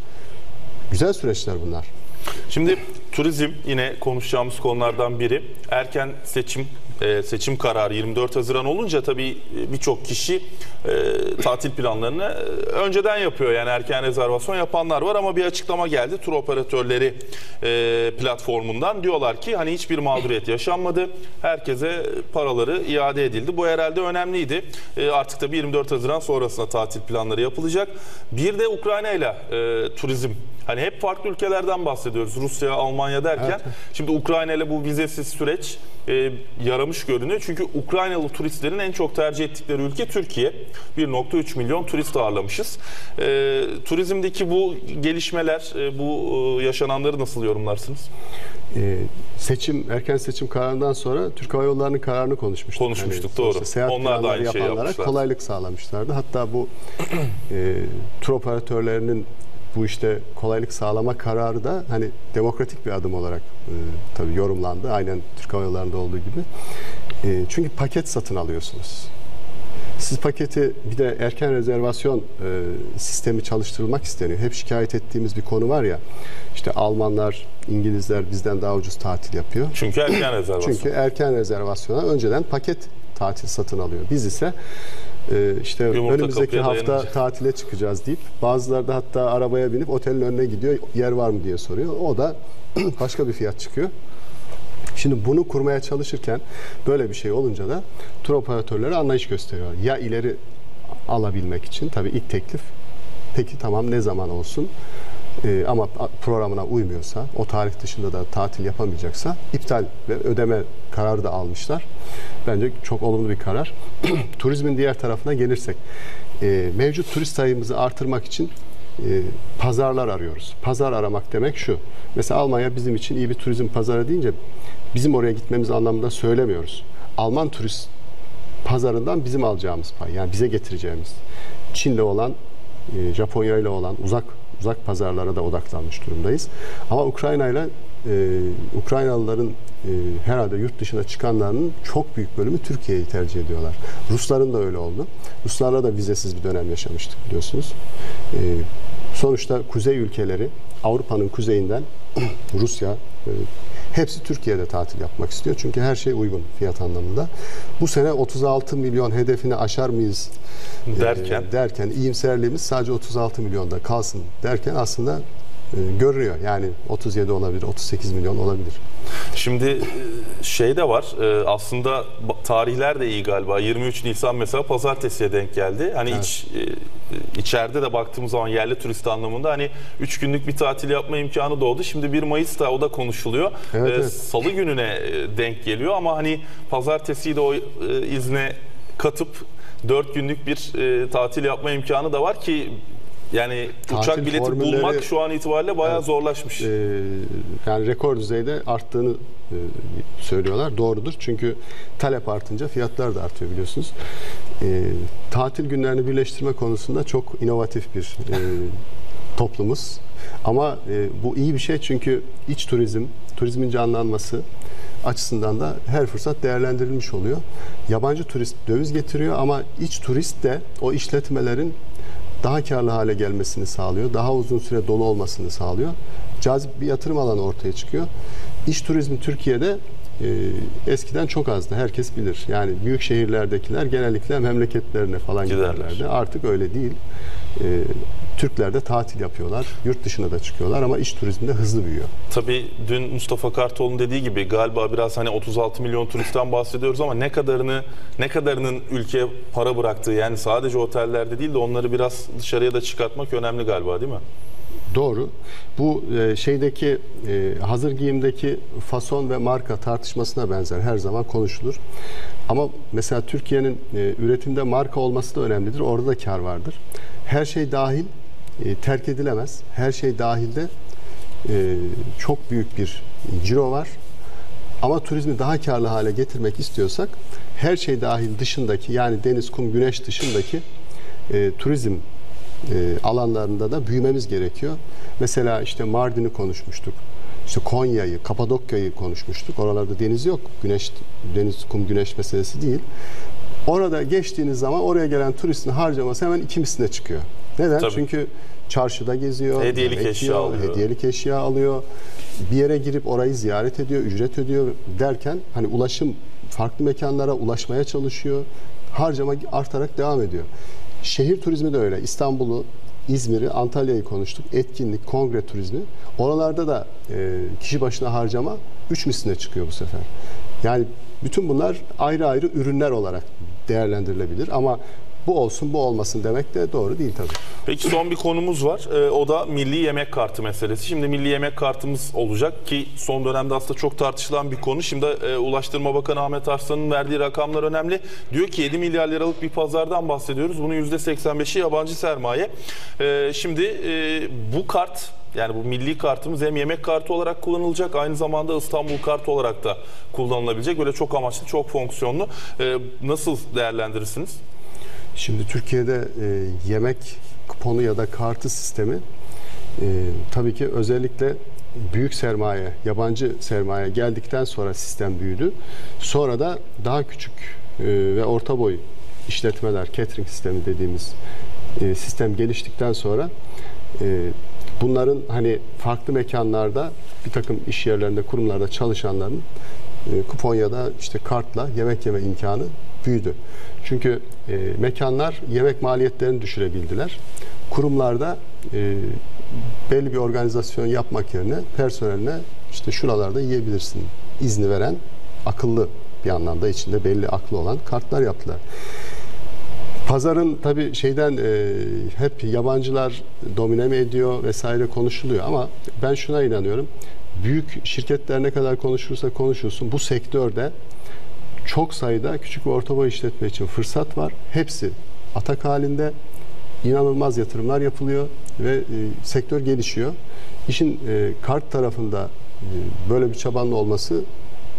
Güzel süreçler bunlar. Şimdi turizm yine konuşacağımız konulardan biri. Erken seçim e, seçim kararı yirmi dört Haziran olunca tabii birçok kişi e, tatil planlarını e, önceden yapıyor. Yani erken rezervasyon yapanlar var ama bir açıklama geldi. Tur operatörleri e, platformundan diyorlar ki hani hiçbir mağduriyet yaşanmadı. Herkese paraları iade edildi. Bu herhalde önemliydi. E, artık tabii yirmi dört Haziran sonrasında tatil planları yapılacak. Bir de Ukrayna ile e, turizm. Hani hep farklı ülkelerden bahsediyoruz. Rusya, Almanya derken. Evet. Şimdi Ukrayna ile bu vizesiz süreç e, yaramış görünüyor. Çünkü Ukraynalı turistlerin en çok tercih ettikleri ülke Türkiye. bir nokta üç milyon turist ağırlamışız. E, turizmdeki bu gelişmeler, e, bu e, yaşananları nasıl yorumlarsınız? Ee, seçim, erken seçim kararından sonra Türk Hava Yolları'nın kararını konuşmuştuk. Konuşmuştuk, yani, doğru. Seyahat Onlar da aynı şeyi yapmışlar. Kolaylık sağlamışlardı. Hatta bu e, tur operatörlerinin bu işte kolaylık sağlama kararı da hani demokratik bir adım olarak e, tabii yorumlandı. Aynen Türk Hava Yolları'nda olduğu gibi. E, çünkü paket satın alıyorsunuz. Siz paketi bir de erken rezervasyon e, sistemi çalıştırılmak isteniyor. Hep şikayet ettiğimiz bir konu var ya. İşte Almanlar, İngilizler bizden daha ucuz tatil yapıyor. Çünkü erken rezervasyon. Çünkü erken rezervasyona önceden paket tatil satın alıyor. Biz ise e, işte Yumurta önümüzdeki hafta dayanınca tatile çıkacağız deyip bazıları da hatta arabaya binip otelin önüne gidiyor. Yer var mı diye soruyor. O da başka bir fiyat çıkıyor. Şimdi bunu kurmaya çalışırken böyle bir şey olunca da tur operatörleri anlayış gösteriyor. Ya ileri alabilmek için tabii ilk teklif peki tamam ne zaman olsun ee, ama programına uymuyorsa o tarih dışında da tatil yapamayacaksa iptal ve ödeme kararı da almışlar. Bence çok olumlu bir karar. Turizmin diğer tarafına gelirsek e, mevcut turist sayımızı artırmak için e, pazarlar arıyoruz. Pazar aramak demek şu. Mesela Almanya bizim için iyi bir turizm pazarı deyince bizim oraya gitmemiz anlamında söylemiyoruz. Alman turist pazarından bizim alacağımız pay, yani bize getireceğimiz. Çin'le olan, e, Japonya ile olan uzak uzak pazarlara da odaklanmış durumdayız. Ama Ukrayna ile e, Ukraynalıların e, herhalde yurt dışına çıkanlarının çok büyük bölümü Türkiye'yi tercih ediyorlar. Rusların da öyle oldu. Ruslarla da vizesiz bir dönem yaşamıştık biliyorsunuz. E, sonuçta kuzey ülkeleri, Avrupa'nın kuzeyinden Rusya, e, hepsi Türkiye'de tatil yapmak istiyor. Çünkü her şey uygun fiyat anlamında. Bu sene otuz altı milyon hedefini aşar mıyız derken, e, derken iyimserliğimiz sadece otuz altı milyonda kalsın derken aslında e, görünüyor. Yani otuz yedi olabilir, otuz sekiz milyon olabilir. Şimdi şey de var, aslında tarihler de iyi galiba. yirmi üç Nisan mesela pazartesiye denk geldi. Hani evet. iç içeride de baktığımız zaman yerli turist anlamında hani üç günlük bir tatil yapma imkanı doğdu. Şimdi bir Mayıs'ta o da konuşuluyor. Evet, evet. Salı gününe denk geliyor ama hani pazartesiyi de o izne katıp dört günlük bir tatil yapma imkanı da var ki yani tatil uçak bileti bulmak şu an itibariyle bayağı evet, zorlaşmış. E, yani rekor düzeyde arttığını e, söylüyorlar. Doğrudur. Çünkü talep artınca fiyatlar da artıyor biliyorsunuz. E, tatil günlerini birleştirme konusunda çok inovatif bir e, toplumuz. Ama e, bu iyi bir şey çünkü iç turizm, turizmin canlanması açısından da her fırsat değerlendirilmiş oluyor. Yabancı turist döviz getiriyor ama iç turist de o işletmelerin daha karlı hale gelmesini sağlıyor. Daha uzun süre dolu olmasını sağlıyor. Cazip bir yatırım alanı ortaya çıkıyor. İş turizmi Türkiye'de e, eskiden çok azdı. Herkes bilir. Yani büyük şehirlerdekiler genellikle memleketlerine falan giderlerdi. Artık öyle değil. E, Türkler de tatil yapıyorlar. Yurt dışına da çıkıyorlar ama iş turizminde hızlı büyüyor. Tabii dün Mustafa Kartal'ın dediği gibi galiba biraz hani otuz altı milyon turistten bahsediyoruz ama ne kadarını ne kadarının ülkeye para bıraktığı yani sadece otellerde değil de onları biraz dışarıya da çıkartmak önemli galiba değil mi? Doğru. Bu e, şeydeki e, hazır giyimdeki fason ve marka tartışmasına benzer her zaman konuşulur. Ama mesela Türkiye'nin e, üretimde marka olması da önemlidir. Orada da kar vardır. Her şey dahil e, terk edilemez. Her şey dahilde e, çok büyük bir ciro var. Ama turizmi daha karlı hale getirmek istiyorsak her şey dahil dışındaki yani deniz, kum, güneş dışındaki e, turizm E, alanlarında da büyümemiz gerekiyor. Mesela işte Mardin'i konuşmuştuk. İşte Konya'yı, Kapadokya'yı konuşmuştuk. Oralarda deniz yok. Güneş, deniz, kum, güneş meselesi değil. Orada geçtiğiniz zaman oraya gelen turistin harcaması hemen iki misline çıkıyor. Neden? Tabii. Çünkü çarşıda geziyor, hediyelik eşya yiyor, alıyor. hediyelik eşya alıyor. Bir yere girip orayı ziyaret ediyor, ücret ödüyor derken hani ulaşım farklı mekanlara ulaşmaya çalışıyor. Harcama artarak devam ediyor. Şehir turizmi de öyle. İstanbul'u, İzmir'i, Antalya'yı konuştuk. Etkinlik, kongre turizmi. Oralarda da e, kişi başına harcama üç misline çıkıyor bu sefer. Yani bütün bunlar ayrı ayrı ürünler olarak değerlendirilebilir ama bu olsun bu olmasın demek de doğru değil tabii. Peki son bir konumuz var. Ee, o da milli yemek kartı meselesi. Şimdi milli yemek kartımız olacak ki son dönemde aslında çok tartışılan bir konu. Şimdi e, Ulaştırma Bakanı Ahmet Arslan'ın verdiği rakamlar önemli. Diyor ki yedi milyar liralık bir pazardan bahsediyoruz. Bunun yüzde seksen beşi yabancı sermaye. E, şimdi e, bu kart, yani bu milli kartımız hem yemek kartı olarak kullanılacak, aynı zamanda İstanbul kartı olarak da kullanılabilecek. Böyle çok amaçlı, çok fonksiyonlu. E, nasıl değerlendirirsiniz? Şimdi Türkiye'de e, yemek kuponu ya da kartı sistemi e, tabii ki özellikle büyük sermaye, yabancı sermaye geldikten sonra sistem büyüdü. Sonra da daha küçük e, ve orta boy işletmeler, catering sistemi dediğimiz e, sistem geliştikten sonra e, bunların hani farklı mekanlarda bir takım iş yerlerinde, kurumlarda çalışanların e, kupon ya da işte kartla yemek yeme imkanı büyüdü. Çünkü e, mekanlar yemek maliyetlerini düşürebildiler. Kurumlarda e, belli bir organizasyon yapmak yerine personeline işte şuralarda yiyebilirsin izni veren, akıllı bir anlamda içinde belli aklı olan kartlar yaptılar. Pazarın tabii şeyden e, hep yabancılar domine mi ediyor vesaire konuşuluyor ama ben şuna inanıyorum. Büyük şirketler ne kadar konuşursa konuşulsun bu sektörde çok sayıda küçük ve orta boy işletme için fırsat var. Hepsi atak halinde. İnanılmaz yatırımlar yapılıyor ve e, sektör gelişiyor. İşin e, kart tarafında e, böyle bir çabanın olması e,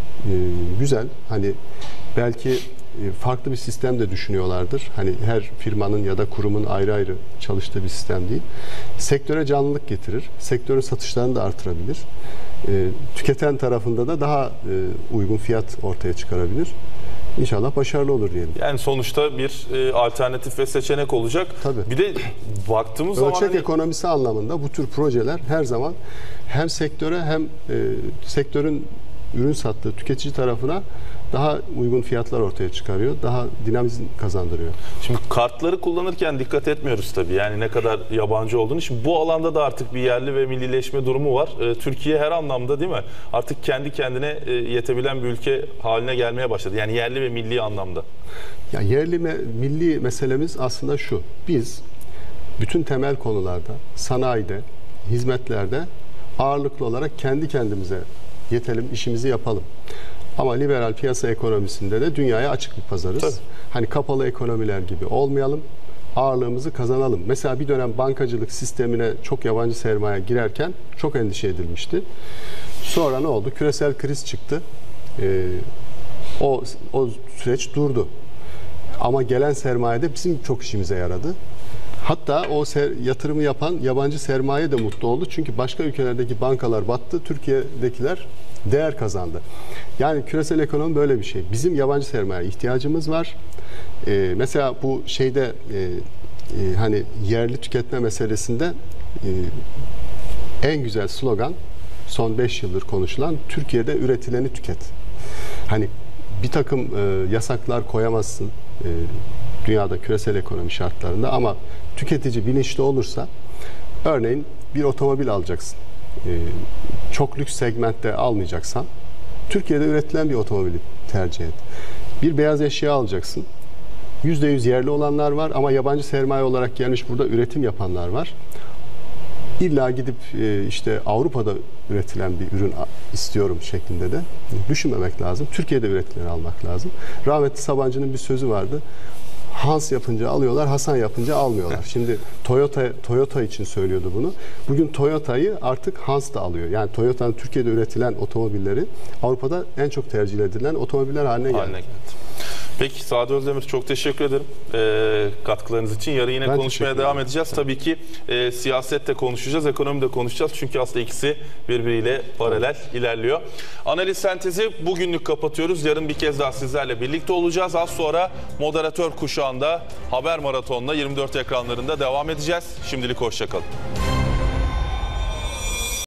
güzel. Hani belki e, farklı bir sistem de düşünüyorlardır. Hani her firmanın ya da kurumun ayrı ayrı çalıştığı bir sistem değil. Sektöre canlılık getirir. Sektörün satışlarını da artırabilir. E, tüketen tarafında da daha e, uygun fiyat ortaya çıkarabilir. İnşallah başarılı olur diyelim. Yani sonuçta bir e, alternatif ve seçenek olacak. Tabii. Bir de baktığımız zaman ölçek hani... ekonomisi anlamında bu tür projeler her zaman hem sektöre hem e, sektörün ürün sattığı tüketici tarafına daha uygun fiyatlar ortaya çıkarıyor. Daha dinamizm kazandırıyor. Şimdi kartları kullanırken dikkat etmiyoruz tabii. Yani ne kadar yabancı olduğunu. Şimdi bu alanda da artık bir yerli ve millileşme durumu var. Ee, Türkiye her anlamda değil mi? Artık kendi kendine e, yetebilen bir ülke haline gelmeye başladı. Yani yerli ve milli anlamda. Ya yerli me milli meselemiz aslında şu. Biz bütün temel konularda, sanayide, hizmetlerde ağırlıklı olarak kendi kendimize yetelim, işimizi yapalım. Ama liberal piyasa ekonomisinde de dünyaya açık bir pazarız. Tabii. Hani kapalı ekonomiler gibi olmayalım, ağırlığımızı kazanalım. Mesela bir dönem bankacılık sistemine çok yabancı sermaye girerken çok endişe edilmişti. Sonra ne oldu? Küresel kriz çıktı. Ee, o, o süreç durdu. Ama gelen sermaye de bizim çok işimize yaradı. Hatta o yatırımı yapan yabancı sermaye de mutlu oldu. Çünkü başka ülkelerdeki bankalar battı, Türkiye'dekiler değer kazandı. Yani küresel ekonomi böyle bir şey. Bizim yabancı sermaye ihtiyacımız var. Ee, mesela bu şeyde e, e, hani yerli tüketme meselesinde e, en güzel slogan son beş yıldır konuşulan Türkiye'de üretileni tüket. Hani bir takım e, yasaklar koyamazsın e, dünyada küresel ekonomi şartlarında ama tüketici bilinçli olursa örneğin bir otomobil alacaksın. E, çok lüks segmentte almayacaksan Türkiye'de üretilen bir otomobili tercih et. Bir beyaz eşya alacaksın. yüzde yüz yerli olanlar var ama yabancı sermaye olarak gelmiş burada üretim yapanlar var. İlla gidip e, işte Avrupa'da üretilen bir ürün istiyorum şeklinde de düşünmemek lazım. Türkiye'de üretileni almak lazım. Rahmetli Sabancı'nın bir sözü vardı. Hans yapınca alıyorlar, Hasan yapınca almıyorlar. Şimdi Toyota Toyota için söylüyordu bunu. Bugün Toyota'yı artık Hans da alıyor. Yani Toyota'nın Türkiye'de üretilen otomobilleri Avrupa'da en çok tercih edilen otomobiller haline geldi. Haline geldi. Peki Sadi Özdemir, çok teşekkür ederim e, katkılarınız için. Yarın yine ben konuşmaya devam edeceğiz. Tabii ki e, siyaset de konuşacağız, ekonomi de konuşacağız. Çünkü aslında ikisi birbiriyle paralel ilerliyor. Analiz sentezi bugünlük kapatıyoruz. Yarın bir kez daha sizlerle birlikte olacağız. Az sonra moderatör kuşağında Haber Maratonu'na yirmi dört ekranlarında devam edeceğiz. Şimdilik hoşça kalın.